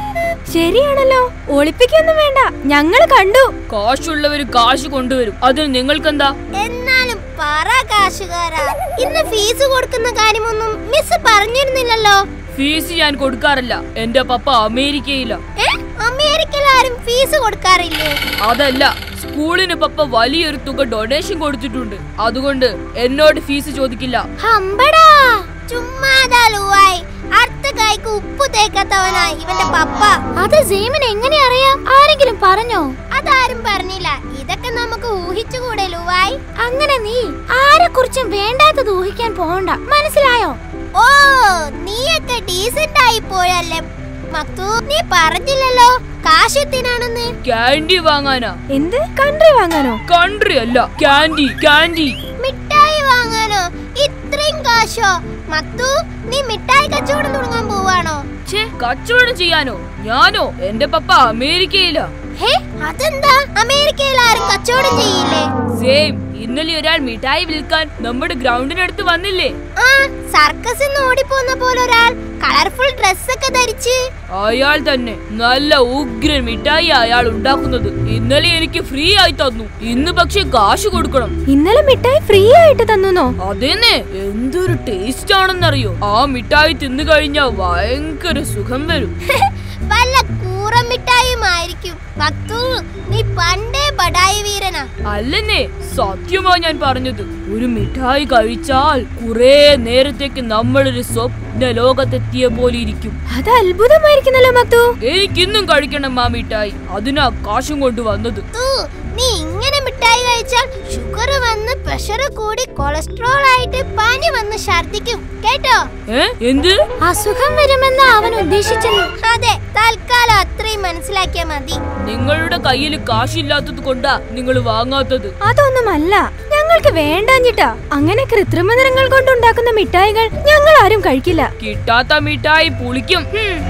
ശരിയാണല്ലോ, ഒളിപ്പിക്കൊന്നും വേണ്ട, ഞങ്ങൾ കണ്ടു. കാശുള്ളവര് കാശ് കൊണ്ടുവരും, അതിന് നിങ്ങൾക്കെന്താ? എന്നാലും പറ കാശുകാരാ, ഇന്ന് ഫീസ് കൊടുക്കുന്ന കാര്യമൊന്നും മിസ് പറഞ്ഞിരുന്നില്ലല്ലോ. ഫീസ് ഞാൻ കൊടുക്കാറില്ല, എന്റെ പപ്പ അമേരിക്കയില. അമേരിക്കയിൽ ആരും ഫീസ് കൊടുക്കാറില്ലേ? അതല്ല, സ്കൂളിന് പപ്പ വലിയൊരു തുക ഡൊണേഷൻ കൊടുത്തിട്ടുണ്ട്, അതുകൊണ്ട് എന്നോട് ഫീസ് ചോദിക്കില്ല. ഹമ്പടാ, ചുമ്മാതാ ലുവായ്, അടുത്ത കായ്ക്ക് ഉപ്പ് തേക്കാത്തവനാ ഇവന്റെ പപ്പ. അത് സെയിമിന് എങ്ങനെ അറിയാം? ആരെങ്കിലും പറഞ്ഞോ? അതാരും പറഞ്ഞില്ല, ഇതൊക്കെ നമുക്ക് ഊഹിച്ചുകൂടെ ലുവായ്? അങ്ങനെ നീ ആരെ കുറിച്ചും വേണ്ടാത്തത് ഊഹിക്കാൻ പോകണ്ട, മനസ്സിലായോ? ഓ, നീയൊക്കെ ഡീസന്റ് ആയി പോയല്ലേ മക്തു. നീ പറഞ്ഞില്ലല്ലോ കാശത്തിനാണെന്ന്. ക്യാൻഡി വാങ്ങാനാ? എന്ത് കൺട്രി വാങ്ങാനോ? കൺട്രി അല്ല, ക്യാൻഡി. ക്യാൻഡി മിഠായി വാങ്ങാനോ? ഇത്രയും കാശോ? മക്തു, നീ മിഠായി കച്ചവടം തുടങ്ങാൻ പോവാണോ? കച്ചവടം ചെയ്യാനോ? ഞാനോ? എന്റെ പപ്പ അമേരിക്കയിലാ. ഹേ, അതെന്താ? അമേരിക്കയിൽ ആരും കച്ചവടം ചെയ്യില്ലേ? സെയിം, ഇന്നലെ ഒരാൾ മിഠായി വിൽക്കാൻ നമ്മുടെ ഗ്രൗണ്ടിനടുത്ത് വന്നില്ലേ? ആ, സർക്കസിൽ നിന്ന് ഓടിപ്പോന്ന പോലെ ഒരാൾ കളർഫുൾ ഡ്രസ് ഒക്കെ ധരിച്ച്. അയാൾ തന്നെ. നല്ല ഉഗ്രൻ മിഠായി അയാൾ ഉണ്ടാക്കുന്നത്. ഇന്നലെ എനിക്ക് ഫ്രീ ആയി തന്നു, ഇന്ന് പക്ഷെ കാശ് കൊടുക്കണം. ഇന്നലെ മിഠായി ഫ്രീ ആയിട്ട് തന്നോ? അതേന്നെ, എന്തൊരു ടേസ്റ്റ് ആണെന്നറിയോ? ആ മിഠായി തിന്നു കഴിഞ്ഞാൽ ഭയങ്കര സുഖം വരും. വല്ല കൂറ മിഠായിയുമായിരിക്കും. മക്തു, നീ പണ്ടേ ബടായി വീരനാ. അല്ലെന്നേ, സത്യമാ ഞാൻ പറഞ്ഞത്. ഒരു മിഠായി കഴിച്ചാൽ കുറെ നേരത്തേക്ക് നമ്മളൊരു സ്വപ്ന ലോകത്തെത്തിയ പോലെ ഇരിക്കും. അത് അത്ഭുതമായിരിക്കുന്നല്ലോ മക്തു. എനിക്കിന്നും കഴിക്കണം ആ മിഠായി, അതിനാ കാശും കൊണ്ട് വന്നത്. നീ ഇങ്ങനെ മിഠായി കഴിച്ചാൽ ഷുഗർ വന്ന് പ്രഷർ കൂടി കൊളസ്ട്രോൾ ആയിട്ട് പനി വന്ന് ഛർദിക്കും, കേട്ടോ? എന്ത് അസുഖം വരുമെന്ന് അവൻ ഉദ്ദേശിച്ചത്? അതെ, തൽക്കാലം അത്രയും മനസ്സിലാക്കിയാ മതി. നിങ്ങളുടെ കയ്യിൽ കാശില്ലാത്തത് കൊണ്ടാ നിങ്ങൾ വാങ്ങാത്തത്. അതൊന്നുമല്ല, ഞങ്ങൾക്ക് വേണ്ടാഞ്ഞിട്ടാ. അങ്ങനെ കൃത്രിമ നിറങ്ങൾ കൊണ്ടുണ്ടാക്കുന്ന മിഠായികൾ ഞങ്ങൾ ആരും കഴിക്കില്ല. കിട്ടാത്ത മിഠായി പുളിക്കും.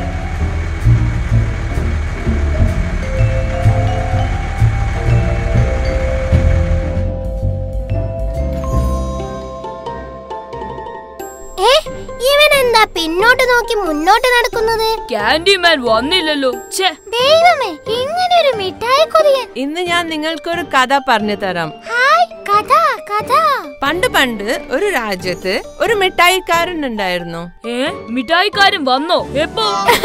ഇവനെന്താ പിന്നോട്ട് നോക്കി മുന്നോട്ട് നടക്കുന്നത്? ക്യാൻഡിമാൻ വന്നില്ലല്ലോ. ദൈവമേ, ഇങ്ങനെ ഒരു മിഠായി കൊതിയൻ. ഇന്ന് ഞാൻ നിങ്ങൾക്കൊരു കഥ പറഞ്ഞു തരാം. ഹായ്, കഥ കഥ. പണ്ട് പണ്ട് ഒരു രാജ്യത്ത് ഒരു മിഠായിക്കാരൻ ഉണ്ടായിരുന്നു. ഏ, മിഠായിക്കാരൻ വന്നോ? എപ്പോ?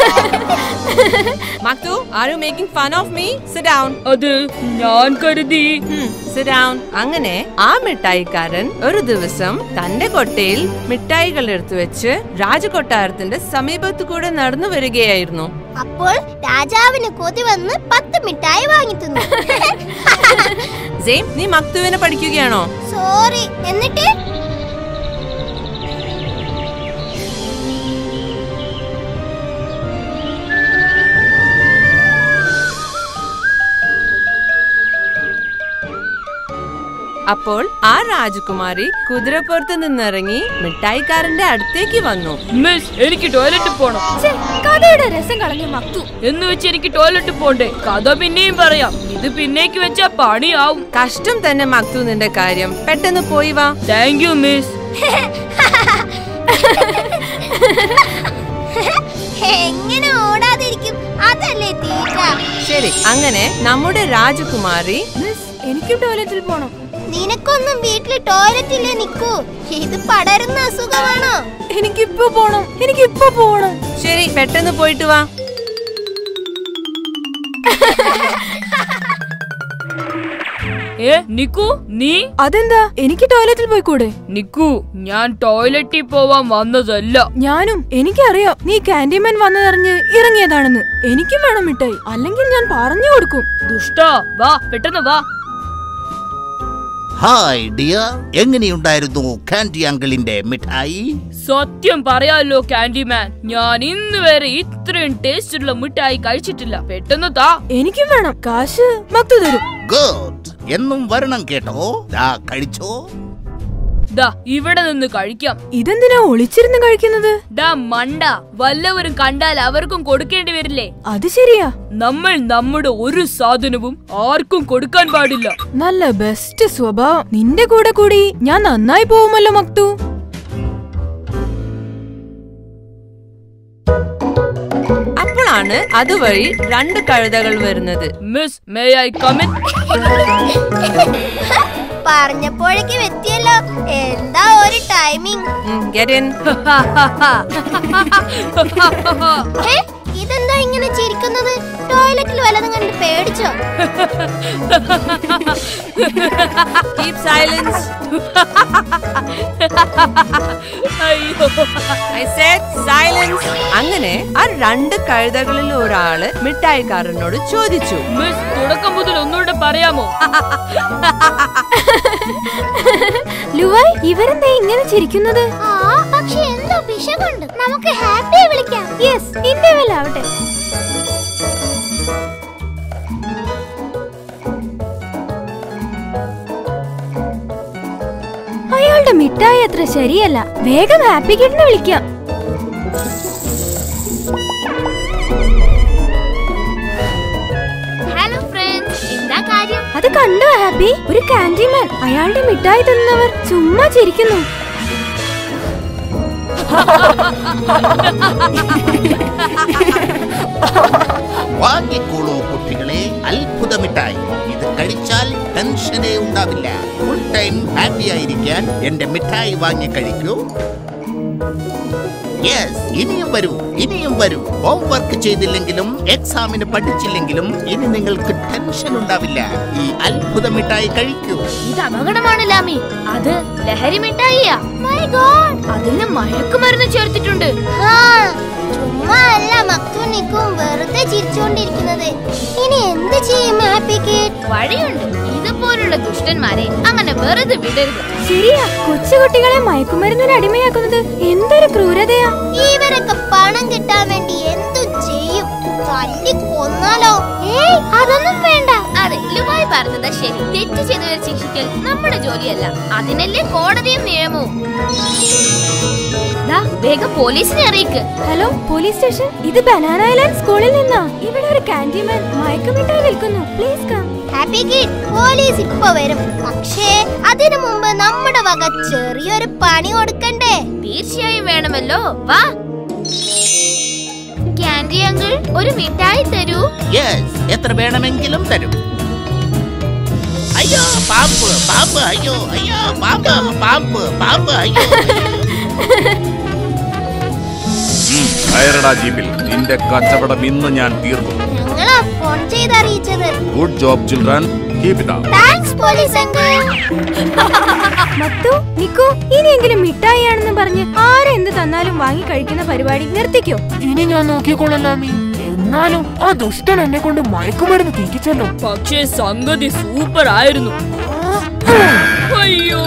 Maktu, are you making fun of me? Sit down. അത് ഞാൻ കരുതി. Sit down. അങ്ങനെ ആ മിഠായിക്കാരൻ ഒരു ദിവസം തന്റെ കൊട്ടയിൽ മിഠായികൾ എടുത്തു വെച്ച് രാജകൊട്ടാരത്തിന്റെ സമീപത്തു കൂടെ നടന്നു വരികയായിരുന്നു. അപ്പോൾ രാജാവിന് കൊതി വന്ന് പത്ത് മിഠായി വാങ്ങി തിന്നു. സെയിം, നീ മക്തുവിനെ പഠിക്കുകയാണോ? സോറി. എന്നിട്ട് അപ്പോൾ ആ രാജകുമാരി കുതിരപ്പുറത്ത് നിന്നിറങ്ങി മിഠായിക്കാരന്റെ അടുത്തേക്ക് വന്നു. മിസ്, എനിക്ക് ടോയ്ലറ്റിൽ പോണം. കഥയുടെ രസം കളഞ്ഞ മക്തു. എന്ന് വെച്ച് എനിക്ക് ടോയ്ലറ്റിൽ പോണ്ടേ? കഥ പിന്നെയും പറയാം, ഇത് പിന്നേക്ക് വെച്ചാ പണിയാവും. കഷ്ടം തന്നെ മക്തു നിന്റെ കാര്യം. പെട്ടെന്ന് പോയി വാ. Thank you miss. എങ്ങനെ ഓടാതിരിക്കും? അതല്ലേ തീറ്റ. ശരി, അങ്ങനെ നമ്മുടെ രാജകുമാരി, എനിക്കും ടോയ്ലറ്റിൽ പോണം. നിനക്കൊന്നും വീട്ടില് ടോയ്ലറ്റ് ഇല്ലേ നിക്കൂ? ഇത് പടരുന്ന അസുഖമാണോ? എനിക്കിപ്പോ പോണം, എനിക്കിപ്പോ പോണം. ശരി, പെട്ടെന്ന് പോയിട്ട് വാ. ഏ നിക്കു, നീ? അതെന്താ, എനിക്ക് ടോയ്ലറ്റിൽ പോയിക്കൂടെ? നിക്കു, ഞാൻ ടോയ്ലറ്റിൽ പോവാൻ വന്നതല്ല. ഞാനും, എനിക്കറിയാം നീ കാൻഡിമാൻ വന്നതറിഞ്ഞ് ഇറങ്ങിയതാണെന്ന്. എനിക്കും വേണം മിഠായി, അല്ലെങ്കിൽ ഞാൻ പറഞ്ഞു കൊടുക്കും. ദുഷ്ടാ, വാ, പെട്ടെന്ന് വാ. ഹായ് ഡിയർ, എങ്ങനെയുണ്ടായിരുന്നു കാൻഡി അങ്കിളിന്റെ മിഠായി? സത്യം പറയാലോ കാൻഡിമാൻ, ഞാൻ ഇന്ന് വരെ ഇത്രയും ടേസ്റ്റ് ഉള്ള മിഠായി കഴിച്ചിട്ടില്ല. പെട്ടെന്ന് താ. എനിക്കും വേണം, കാശ് മക്തു തരും. ഗുഡ്, എന്നും വരണം കേട്ടോ. ദാ കഴിച്ചോ. ദാ ഇവിടെ നിന്ന് കഴിക്കാം. ഇതെന്തിനാ ഒളിച്ചിരുന്ന് കഴിക്കുന്നത്? ഡാ മണ്ട, വല്ലവരും കണ്ടാൽ അവർക്കും കൊടുക്കേണ്ടി വരില്ലേ? അത് ശരിയാ. നമ്മൾ നമ്മുടെ ഒരു സാധനവും ആർക്കും കൊടുക്കാൻ പാടില്ല. നല്ല ബെസ്റ്റ് സ്വഭാവം. നിന്റെ കൂടെ കൂടി ഞാൻ നന്നായി പോവുമല്ലോ മക്തു. അപ്പോഴാണ് ആണ് അതുവഴി രണ്ട് കഴുതകൾ വരുന്നത്. Miss, may I come in? പറഞ്ഞപ്പോഴേക്കും എത്തിയല്ലോ. എന്താ ഒരു ടൈമിംഗ്. Get in. ഇതെന്താ ഇങ്ങനെ ചിരിക്കുന്നത്? ടോയ്ലറ്റിൽ വല്ലതും കണ്ട് പേടിച്ചോ? Keep silence. I said silence. അങ്ങനെ ആ രണ്ട് കഴുതകളിൽ ഒരാള് മിഠായിക്കാരനോട് ചോദിച്ചു, മിസ്, തുടക്കം മുതൽ ഒന്നുകൂടെ പറയാമോ? ലുവായ്, ഇവരെന്താ ഇങ്ങനെ ചിരിക്കുന്നത്? ആ, പക്ഷെ എന്തോ പിശകുണ്ട്. നമുക്ക് ഹാപ്പി വിളിക്കാം. യെസ്, ഇന്റർവെൽ ആവട്ടെ. അയാളുടെ മിഠായി അത്ര ശരിയല്ല. വേഗം ഹാപ്പി കിഡിനെ വിളിക്കാം. ഹലോ ഫ്രണ്ട്സ്, എന്താ കാര്യം? അത് കണ്ടോ ഹാപ്പി? ഒരു കാൻഡിമാൻ അയാളുടെ മിഠായി തിന്നവർ ചുമ്മാ ചിരിക്കുന്നു. വാങ്ങിക്കോളൂ കുട്ടികളെ, അത്ഭുത മിഠായി. ഇത് കഴിച്ചാൽ ടെൻഷനേ ഉണ്ടാവില്ല. ഫുൾ ടൈം ഹാപ്പി ആയിരിക്കാൻ എന്റെ മിഠായി വാങ്ങി കഴിക്കൂ. യെസ്, ഇനിയും വരൂ, ഇനിയും വരൂ. ഹോംവർക്ക് ചെയ്തില്ലെങ്കിലും എക്സാമിന് പഠിച്ചില്ലെങ്കിലും ഇനി നിങ്ങൾക്ക് ടെൻഷൻ ഉണ്ടാവില്ല. ഈ അത്ഭുത മിഠായി കഴിക്കൂ. ഇത് അപകടമാണ് ലാമി. അത് ലഹരി മിഠായിയാ. മൈ ഗോഡ്, അതിന് മയക്കുമരുന്ന് ചേർത്തിട്ടുണ്ട്. ചുമ്മാ അല്ല മക്തും നിക്കും വെറുതെ ചിരിച്ചുകൊണ്ടിരിക്കുന്നത്. ഇനി എന്ത് ചെയ്യും ഹാപ്പി കിഡ്? വഴിയുണ്ട്. ഇതുപോലുള്ള ദുഷ്ടന്മാരെ അങ്ങനെ വെറുതെ വിടരുത്. ശരിയാ, കൊച്ചുകുട്ടികളെ മയക്കുമരുന്നിന് അടിമയാക്കുന്നത് എന്തൊരു ക്രൂരതയാ. ഇവരൊക്കെ പണം കിട്ടാൻ വേണ്ടി എന്തും ചെയ്യും. തല്ലി കൊന്നാലോ? ഏയ്, അതൊന്നും വേണ്ട. അതെ, ലുവായ് പറഞ്ഞതാ ശരി. തെറ്റ് ചെയ്തവരെ ശിക്ഷിക്കൽ നമ്മുടെ ജോലിയല്ല. അതിനല്ലേ കോടതിയും നിയമവും. വേഗം പോലീസിനെ അറിയിക്ക്. Hello, police station. ഇത് ബനാന ഐലൻഡ് സ്കൂളിൽ നിന്നാ. ഇവിടെ ഒരു കാൻഡിമാൻ മയക്കുമിഠായി വിൽക്കുന്നു. Please come. Happy kid, police ഇപ്പൊ വരും. പക്ഷേ അതിനു മുമ്പ് നമ്മുടെ വക ചെറിയൊരു പണി കൊടുക്കണ്ടേ? തീർച്ചയായും വേണമല്ലോ. വാ കാൻഡി അങ്കിൾ, ഒരു മിഠായി തരൂ. യെസ്, എത്ര വേണമെങ്കിലും തരും. അയ്യോ പാമ്പ്, പാമ്പ്, അയ്യോ അയ്യോ പാമ്പ്, പാമ്പ്, പാമ്പ്, അയ്യോ. കയറടാ ജീപ്പിൽ. നിന്റെ കച്ചവടം ഇന്ന് ഞാൻ തീർന്നു. ഞങ്ങളാ ഫോൺ ചെയ്തറിയിച്ചത്. Good job children, keep it up. Thanks police uncle. Mathu, Nikku, ഇനിയെങ്കിലും മിഠായിയാണെന്ന് പറഞ്ഞ് ആരെന്ത് തന്നാലും വാങ്ങി കഴിക്കുന്ന പരിപാടി നിർത്തിക്കോ. ഇനി ഞാൻ നോക്കിക്കോളാമി. എന്നാലും ആ ദുഷ്ടൻ എന്നെ കൊണ്ട് മയക്കുമരുന്ന് തീറ്റിച്ചല്ലോ. പക്ഷേ സംഗതി സൂപ്പർ ആയിരുന്നു. അയ്യോ,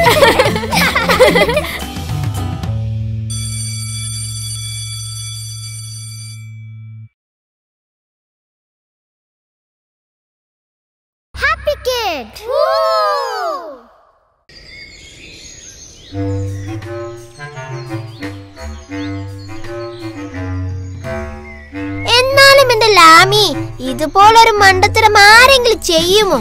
ഹാപ്പി കിഡ്. എന്നാലും എന്റെ ലാമി, ഇതുപോലൊരു മണ്ടത്തരം ആരെങ്കിലും ചെയ്യുമോ?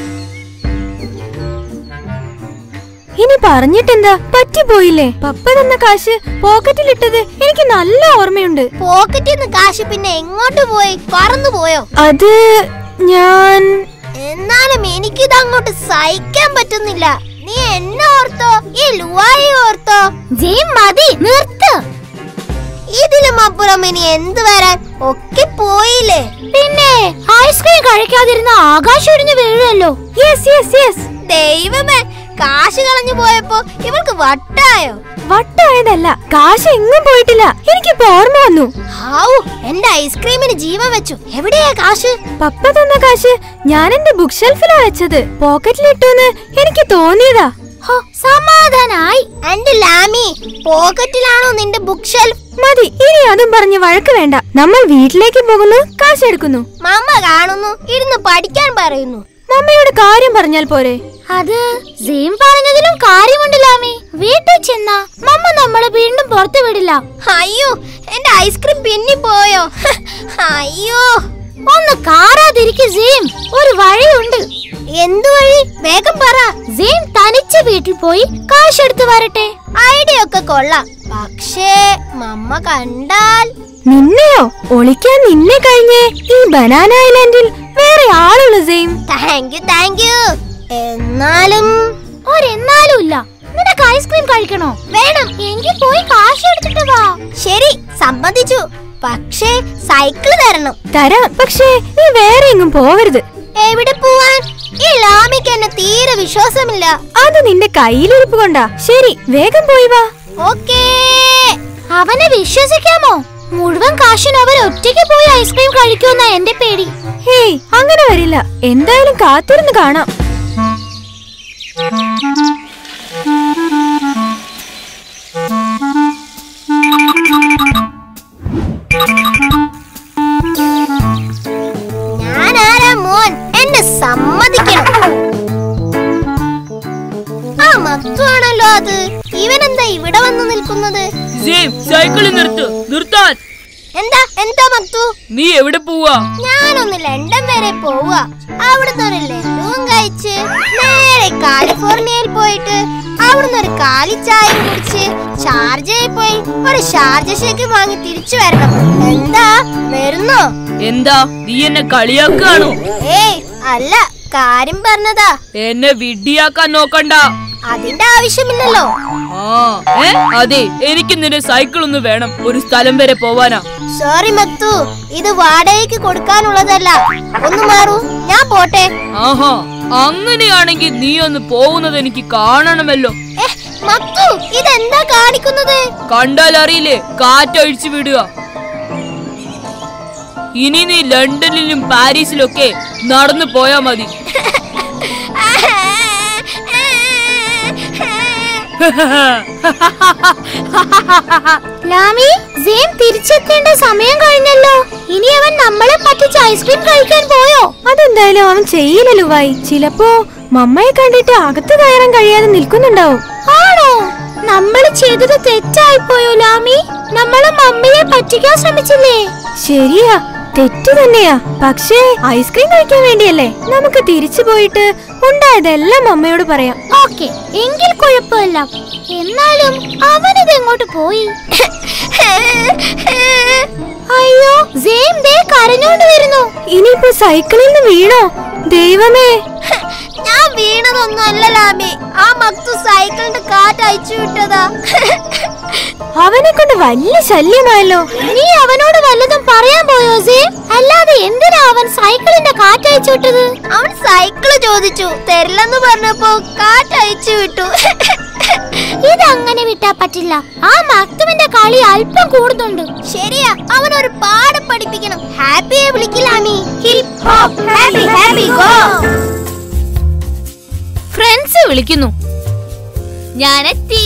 ഇനി പറഞ്ഞിട്ടെന്താ, പറ്റിപ്പോയില്ലേ. പപ്പ തന്ന കാശ് പോക്കറ്റിലിട്ടത് എനിക്ക് നല്ല ഓർമ്മയുണ്ട്. പോക്കറ്റിൽ നിന്ന് കാശ് പിന്നെ എങ്ങോട്ട് പോയി? പറന്നു പോയോ? അത് ഞാൻ എന്നാലും എനിക്കിത് അങ്ങോട്ട് സഹിക്കാൻ പറ്റുന്നില്ല. നീ എന്നെ ഓർത്തോ, ഈ ലുവായി ഓർത്തോ? മതി, നിർത്ത്. ഇതിലും അപ്പുറം ഇനി എന്ത് വരാൻ? ഒക്കെ പോയില്ലേ. പിന്നെ ഐസ്ക്രീം കഴിക്കാതിരുന്ന ആകാശം ഒടിഞ്ഞു വീഴുമല്ലോ. Yes yes yes. ദൈവമേ, കാശ് കളഞ്ഞു പോയപ്പോ ഇവൾക്ക് വട്ടായോ? വട്ടായതല്ല, കാശ് എങ്ങും പോയിട്ടില്ല. എനിക്കിപ്പോ ഓർമ്മ വന്നു. ഹാവൂ, എന്റെ ഐസ്ക്രീമിന് ജീവൻ വെച്ചു. എവിടെയാ കാശ്? പപ്പ തന്ന കാശ് ഞാൻ എന്റെ ബുക്ക് ഷെൽഫിലാ വെച്ചത്. പോക്കറ്റിലിട്ടൂന്ന് എനിക്ക് തോന്നിയതാ. ഹോ, സമാധാനായി. എന്റെ ലാമി, പോക്കറ്റിലാണോ നിന്റെ ബുക്ക് ഷെൽഫ്? മതി, ഇനി അതും പറഞ്ഞ് വഴക്ക് വേണ്ട. നമ്മൾ വീട്ടിലേക്ക് പോകുന്നു, കാശ് എടുക്കുന്നു. മമ്മ കാണുന്നു, ഇരുന്ന് പഠിക്കാൻ പറയുന്നു. മമ്മയോട് കാര്യം പറഞ്ഞാൽ പോരെ? അത് സെയിം പറഞ്ഞതിലും കാര്യമുണ്ട് ലാമി. വീട്ടിൽ ചെന്നാ മമ്മ നമ്മളെ വീണ്ടും പുറത്തു വിടില്ല. അയ്യോ, എന്റെ ഐസ്ക്രീം പിന്നി പോയോ? അയ്യോ, ഒന്ന് കാറാതിരിക്കും സെയിം. ഒരു വഴിയുണ്ട്. എന്തു വഴി? വേഗം പറ. സെയിം തനിച്ച് വീട്ടിൽ പോയി കാശ് എടുത്തു വരട്ടെ. ഐഡിയ ഒക്കെ കൊള്ളാം, പക്ഷേ മമ്മ കണ്ടാൽ. നിന്നെയോ? ഒളിക്കാൻ നിന്നെ കഴിഞ്ഞേ ഈ ബനാന ഐലൻഡിൽ വേറെ ആളുള്ളൂ Zaim. Thank you thank you. എന്നാലും ഒരെന്നാലും ഇല്ല. നിനക്ക് ഐസ്ക്രീം കഴിക്കണോ? വേണം. എങ്കിൽ പോയി കാശ് എടുത്തിട്ട് വാ. ശരി, സമ്മതിച്ചു. പക്ഷേ സൈക്കിൾ തരണം. തരാം, പക്ഷേ നീ വേറെ എങ്ങും പോവരുത്. എവിടെ പോവാൻ? ഈ ലാമിക്ക് എന്നെ തീരെ വിശ്വാസമില്ല. അത് നിന്റെ കയ്യിലിരിപ്പ് കൊണ്ടാ. ശരി, വേഗം പോയി വാ. ഓക്കേ. അവനെ വിശ്വസിക്കാമോ? മുഴുവൻ കാശിന് അവർ ഒറ്റയ്ക്ക് പോയി ഐസ്ക്രീം കഴിക്കുമെന്നാ എന്റെ പേടി. ഹേയ്, അങ്ങനെ വരില്ല. എന്തായാലും കാത്തിരുന്ന് കാണാം. ഞാനാരാ മോൻ? എന്നെ സമ്മതിക്കണം. ആ മക്തുവാണല്ലോ അത്. ഇവനെന്താ ഇവിടെ വന്ന് നിൽക്കുന്നത്? സൈക്കിൾ നിർത്ത്. നിർത്താൻ. എന്താ എന്താ മക്തു? നീ എവിടെ പോവാ? ഞാനൊന്ന് ലണ്ടൻ വരെ പോവാ. അവിടുന്ന് ഒരു ലഡുവും കഴിച്ച് നേരെ കാലിഫോർണിയയിൽ പോയിട്ട് അവിടുന്ന് ഒരു കാലിച്ചായ കുടിച്ച് ഷാർജയിൽ പോയി ഒരു ഷാർജ ഷേക്ക് വാങ്ങി തിരിച്ചു വരണം. എന്താ, വരുന്നോ? എന്താ നീ എന്നെ കളിയാക്കാണോ? ഏയ് അല്ല, കാര്യം പറഞ്ഞതാ. എന്നെ വിഡ്ഢിയാക്കാൻ നോക്കണ്ട. അതിന്റെ ആവശ്യമില്ലല്ലോ. ആ അതെ, എനിക്ക് നിന്റെ സൈക്കിൾ ഒന്ന് വേണം. ഒരു സ്ഥലം വരെ പോവാനാ. സോറി മക്തു, ഇത് വാടകയ്ക്ക് കൊടുക്കാനുള്ളതല്ല. ഒന്ന് മാറൂ, ഞാൻ പോട്ടെ. ആഹാ, അങ്ങനെയാണെങ്കിൽ നീ ഒന്ന് പോകുന്നത് എനിക്ക് കാണണമല്ലോ. മക്തു, ഇതെന്താ കാണിക്കുന്നത്? കണ്ടാൽ അറിയില്ലേ, കാറ്റഴിച്ചു വിടുക. ഇനി നീ ലണ്ടനിലും പാരീസിലൊക്കെ നടന്നു പോയാ മതി. ലാമി, സെയിം തിരിച്ചെത്തേണ്ട സമയം കഴിഞ്ഞല്ലോ. ഇനി അവൻ നമ്മളെ പറ്റിച്ച് ഐസ്ക്രീം കഴിക്കാൻ പോയോ? അതെന്തായാലും അവൻ ചെയ്യില്ല ലുവായി. ചിലപ്പോ മമ്മയെ കണ്ടിട്ട് അകത്ത് കയറാൻ കഴിയാതെ നിൽക്കുന്നുണ്ടാവും. ആണോ? നമ്മൾ ചെയ്തത് തെറ്റായി പോയോ ലാമി? നമ്മള് മമ്മിയെ പറ്റിക്കാൻ ശ്രമിച്ചില്ലേ? ശരിയാ, തെറ്റ് തന്നെയാ. പക്ഷേ ഐസ്ക്രീം കഴിക്കാൻ വേണ്ടിയല്ലേ. നമുക്ക് തിരിച്ചു പോയിട്ട് ഉണ്ടായതെല്ലാം അമ്മയോട് പറയാം. ഓക്കെ, എങ്കിൽ കുഴപ്പമില്ല. എന്നാലും അവനിത് എങ്ങോട്ട് പോയി? അയ്യോ, സെയിം ദേ കരഞ്ഞോണ്ട് വരുന്നു. ഇനിയിപ്പോ സൈക്കിളിൽ നിന്ന് വീണോ? ദൈവമേ, ഞാൻ വീണതൊന്നും അല്ല ലാമി. ആ മക്തു സൈക്കിളിന്റെ കാറ്റ് അയച്ചു വിട്ടതാ. അവനെ കൊണ്ട് വലിയ ശല്യമായല്ലോ. നീ അവനോട് വല്ലതും പറയാൻ പോയോ സെയിം? അല്ലാതെ എന്തിനാ അവൻ സൈക്കിളിന്റെ കാറ്റ് അയച്ചു വിട്ടത്? അവൻ സൈക്കിള് ചോദിച്ചു, തരില്ലെന്ന് പറഞ്ഞപ്പോ കാറ്റ് അയച്ചു വിട്ടു. ഇതങ്ങനെ വിട്ടാ പറ്റില്ല. ആ മക്തുവിന്റെ കളി അല്പം കൂടുന്നുണ്ട്. ശരിയാ, അവനൊരു പാഠം പഠിപ്പിക്കണം. ഹാപ്പിയെ വിളിക്കലാമി. Hip hop happy happy go. Friends വിളിക്കുന്നു. ഞാനെത്തി.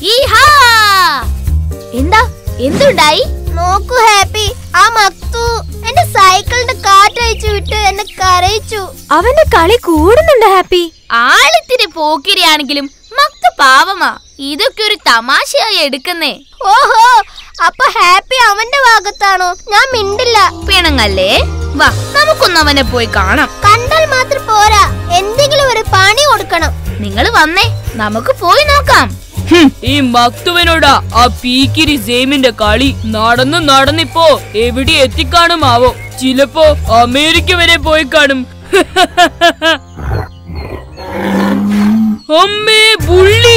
എന്താ, എന്തുണ്ടായി? നോക്കൂ ഹാപ്പി, ആ മക്തു എന്റെ സൈക്കിളിന്റെ കാറ്റ് അയച്ചു വിട്ട് എന്നെ കരയിച്ചു. അവന്റെ കളി കൂടുന്നുണ്ട് ഹാപ്പി. ആളിത്തിരി പോക്കിരിയാണെങ്കിലും മക്തു പാവമാ. ഇതൊക്കെ ഒരു തമാശയായി എടുക്കുന്നേ. ഓഹോ, അപ്പൊ ഹാപ്പി അവന്റെ ഭാഗത്താണോ? ഞാൻ മിണ്ടില്ല. പിണങ്ങല്ലേ, വാ നമുക്കൊന്ന് അവനെ പോയി കാണാം. കണ്ടാൽ മാത്രം പോരാ, എന്തെങ്കിലും ഒരു പണി കൊടുക്കണം. നിങ്ങൾ വന്നേ, നമുക്ക് പോയി നോക്കാം. ഈ മക്തുവിനോടാ ആ പീക്കിരി സെയിമിന്റെ കളി. നടന്നു നടന്നിപ്പോ എവിടെ എത്തിക്കാണുമാവോ. ചിലപ്പോ അമേരിക്ക വരെ പോയി കാണും. അമ്മേ പുള്ളി!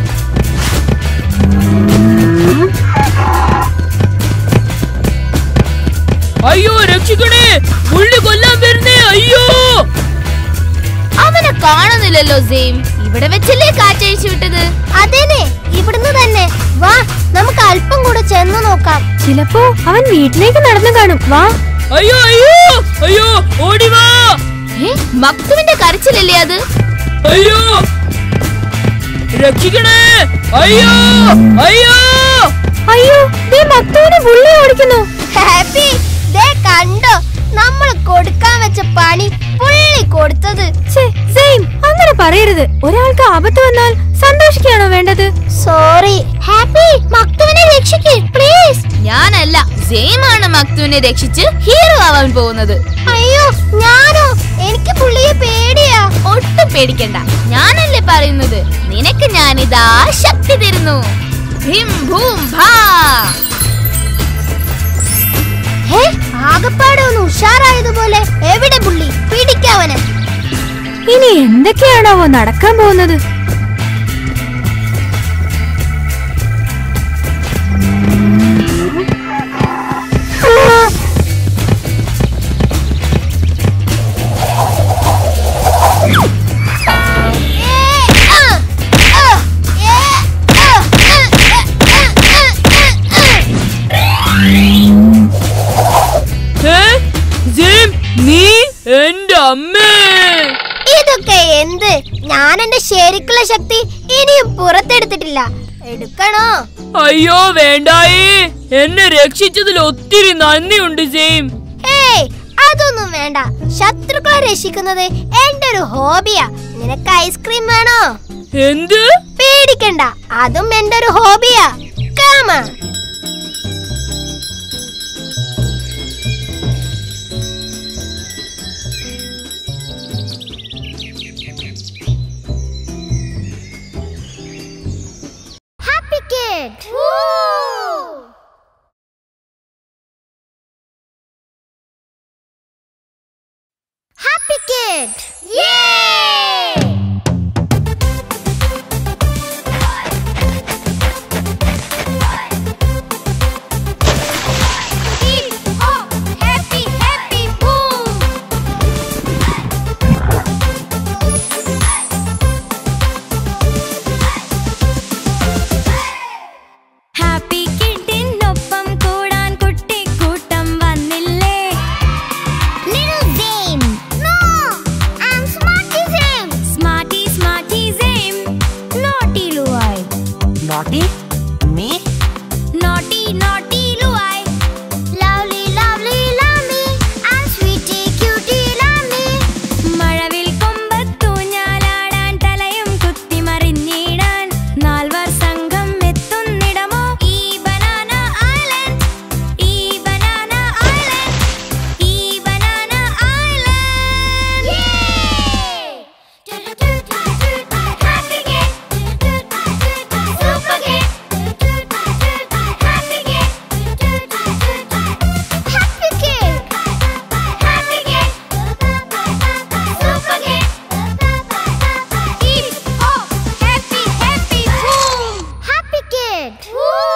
അയ്യോ രക്ഷിക്കണേ, പുള്ളി കൊല്ലാൻ വരുന്നേ. അയ്യോ, അവനെ കാണുന്നില്ലല്ലോ സെയിം. ഇവിടെ വെച്ചല്ലേ കാറ്റഴിച്ചു വിട്ടത്? അതേനെ, ഇവിടുന്ന് തന്നെ. വാ, നമുക്ക് അല്പം കൂടെ ചെന്ന് നോക്കാം. ചിലപ്പോ അവൻ വീട്ടിലേക്ക് നടന്നു കാണും. വാ. അയ്യോ അയ്യോ അയ്യോ, ഓടി വാ. മക്തുവിന്റെ കരച്ചിലല്ലേ അത്? അയ്യോ രക്ഷിക്കണേ. അയ്യോ അയ്യോ അയ്യോ, ദേ മക്തുവിനെ പുള്ളി ഓടിക്കുന്നു. ഹാപ്പി, ദേ കണ്ടോ, നമ്മൾ കൊടുക്കാൻ വെച്ച പണി പുള്ളി കൊടുത്തത്. അങ്ങനെ പറയരുത്. ഒരാൾക്ക് ആപത്ത് വന്നാൽ സന്തോഷിക്കാണോ വേണ്ടത്? സോറി ഹാപ്പി, മക്തുവിനെ രക്ഷിക്ക് പ്ലീസ്. ഞാനല്ല, സെയിമാണ് മക്തുവിനെ രക്ഷിച്ച് ഹീറോ ആവാൻ പോകുന്നത്. അയ്യോ, ഞാനോ? എനിക്ക് പുള്ളിയെ പേടിയാ. ഒട്ടും പേടിക്കണ്ട, ഞാനല്ലേ പറയുന്നത്. നിനക്ക് ഞാനിതാ ശക്തി തരുന്നു. ഭിം ഭൂം ഭാ. ആകപ്പാടെ ഒന്ന് ഉഷാറായതുപോലെ. എവിടെ പുള്ളി? പിടിക്കാവനെ. ഇനി എന്തൊക്കെയാണാവോ നടക്കാൻ പോകുന്നത്? ഇതൊക്കെ എന്ത്? ഞാൻ എന്റെ ശരിക്കുള്ള ശക്തി ഇനിയും പുറത്തെടുത്തിട്ടില്ല. എടുക്കണോ? അയ്യോ വേണ്ടായേ, എന്നെ രക്ഷിച്ചതിൽ ഒത്തിരി നന്ദിയുണ്ട് സെയിം. ഏയ് അതൊന്നും വേണ്ട. ശത്രുക്കളെ രക്ഷിക്കുന്നത് എന്റെ ഒരു ഹോബിയാ. നിനക്ക് ഐസ്ക്രീം വേണോ? എന്ത്? പേടിക്കണ്ട, അതും എന്റെ ഒരു ഹോബിയാ. കാമ Happy Kid. Woo! Happy Kid. Yay! Hip hop, happy happy boom. Happy കിഡിനൊപ്പം കൂടാൻ കുട്ടിക്കൂട്ടം വന്നില്ലേ? Little Zaim. No, I'm Smarty Zaim. Smarty smarty Zaim. Naughty Luvai. Naughty? Me? Naughty naughty Luvai. Lovely, lovely Lamy. I'm sweetie cutie Lamy. മഴവിൽ കൊമ്പത്തൂഞ്ഞാലാടാൻ തലയും കുത്തി മറിഞ്ഞിടാൻ നാൽവർ സംഘം എത്തുന്നിടമോ ഈ ബനാന ഐലൻഡ്, ഈ ബനാന ഐലൻഡ്, ഈ banana island. Happy Kid. Super Kid. Happy Kid. Happy Kid. Happy Kid. Super Kid. Hip hop, happy happy boom. Happy Kid. Woo!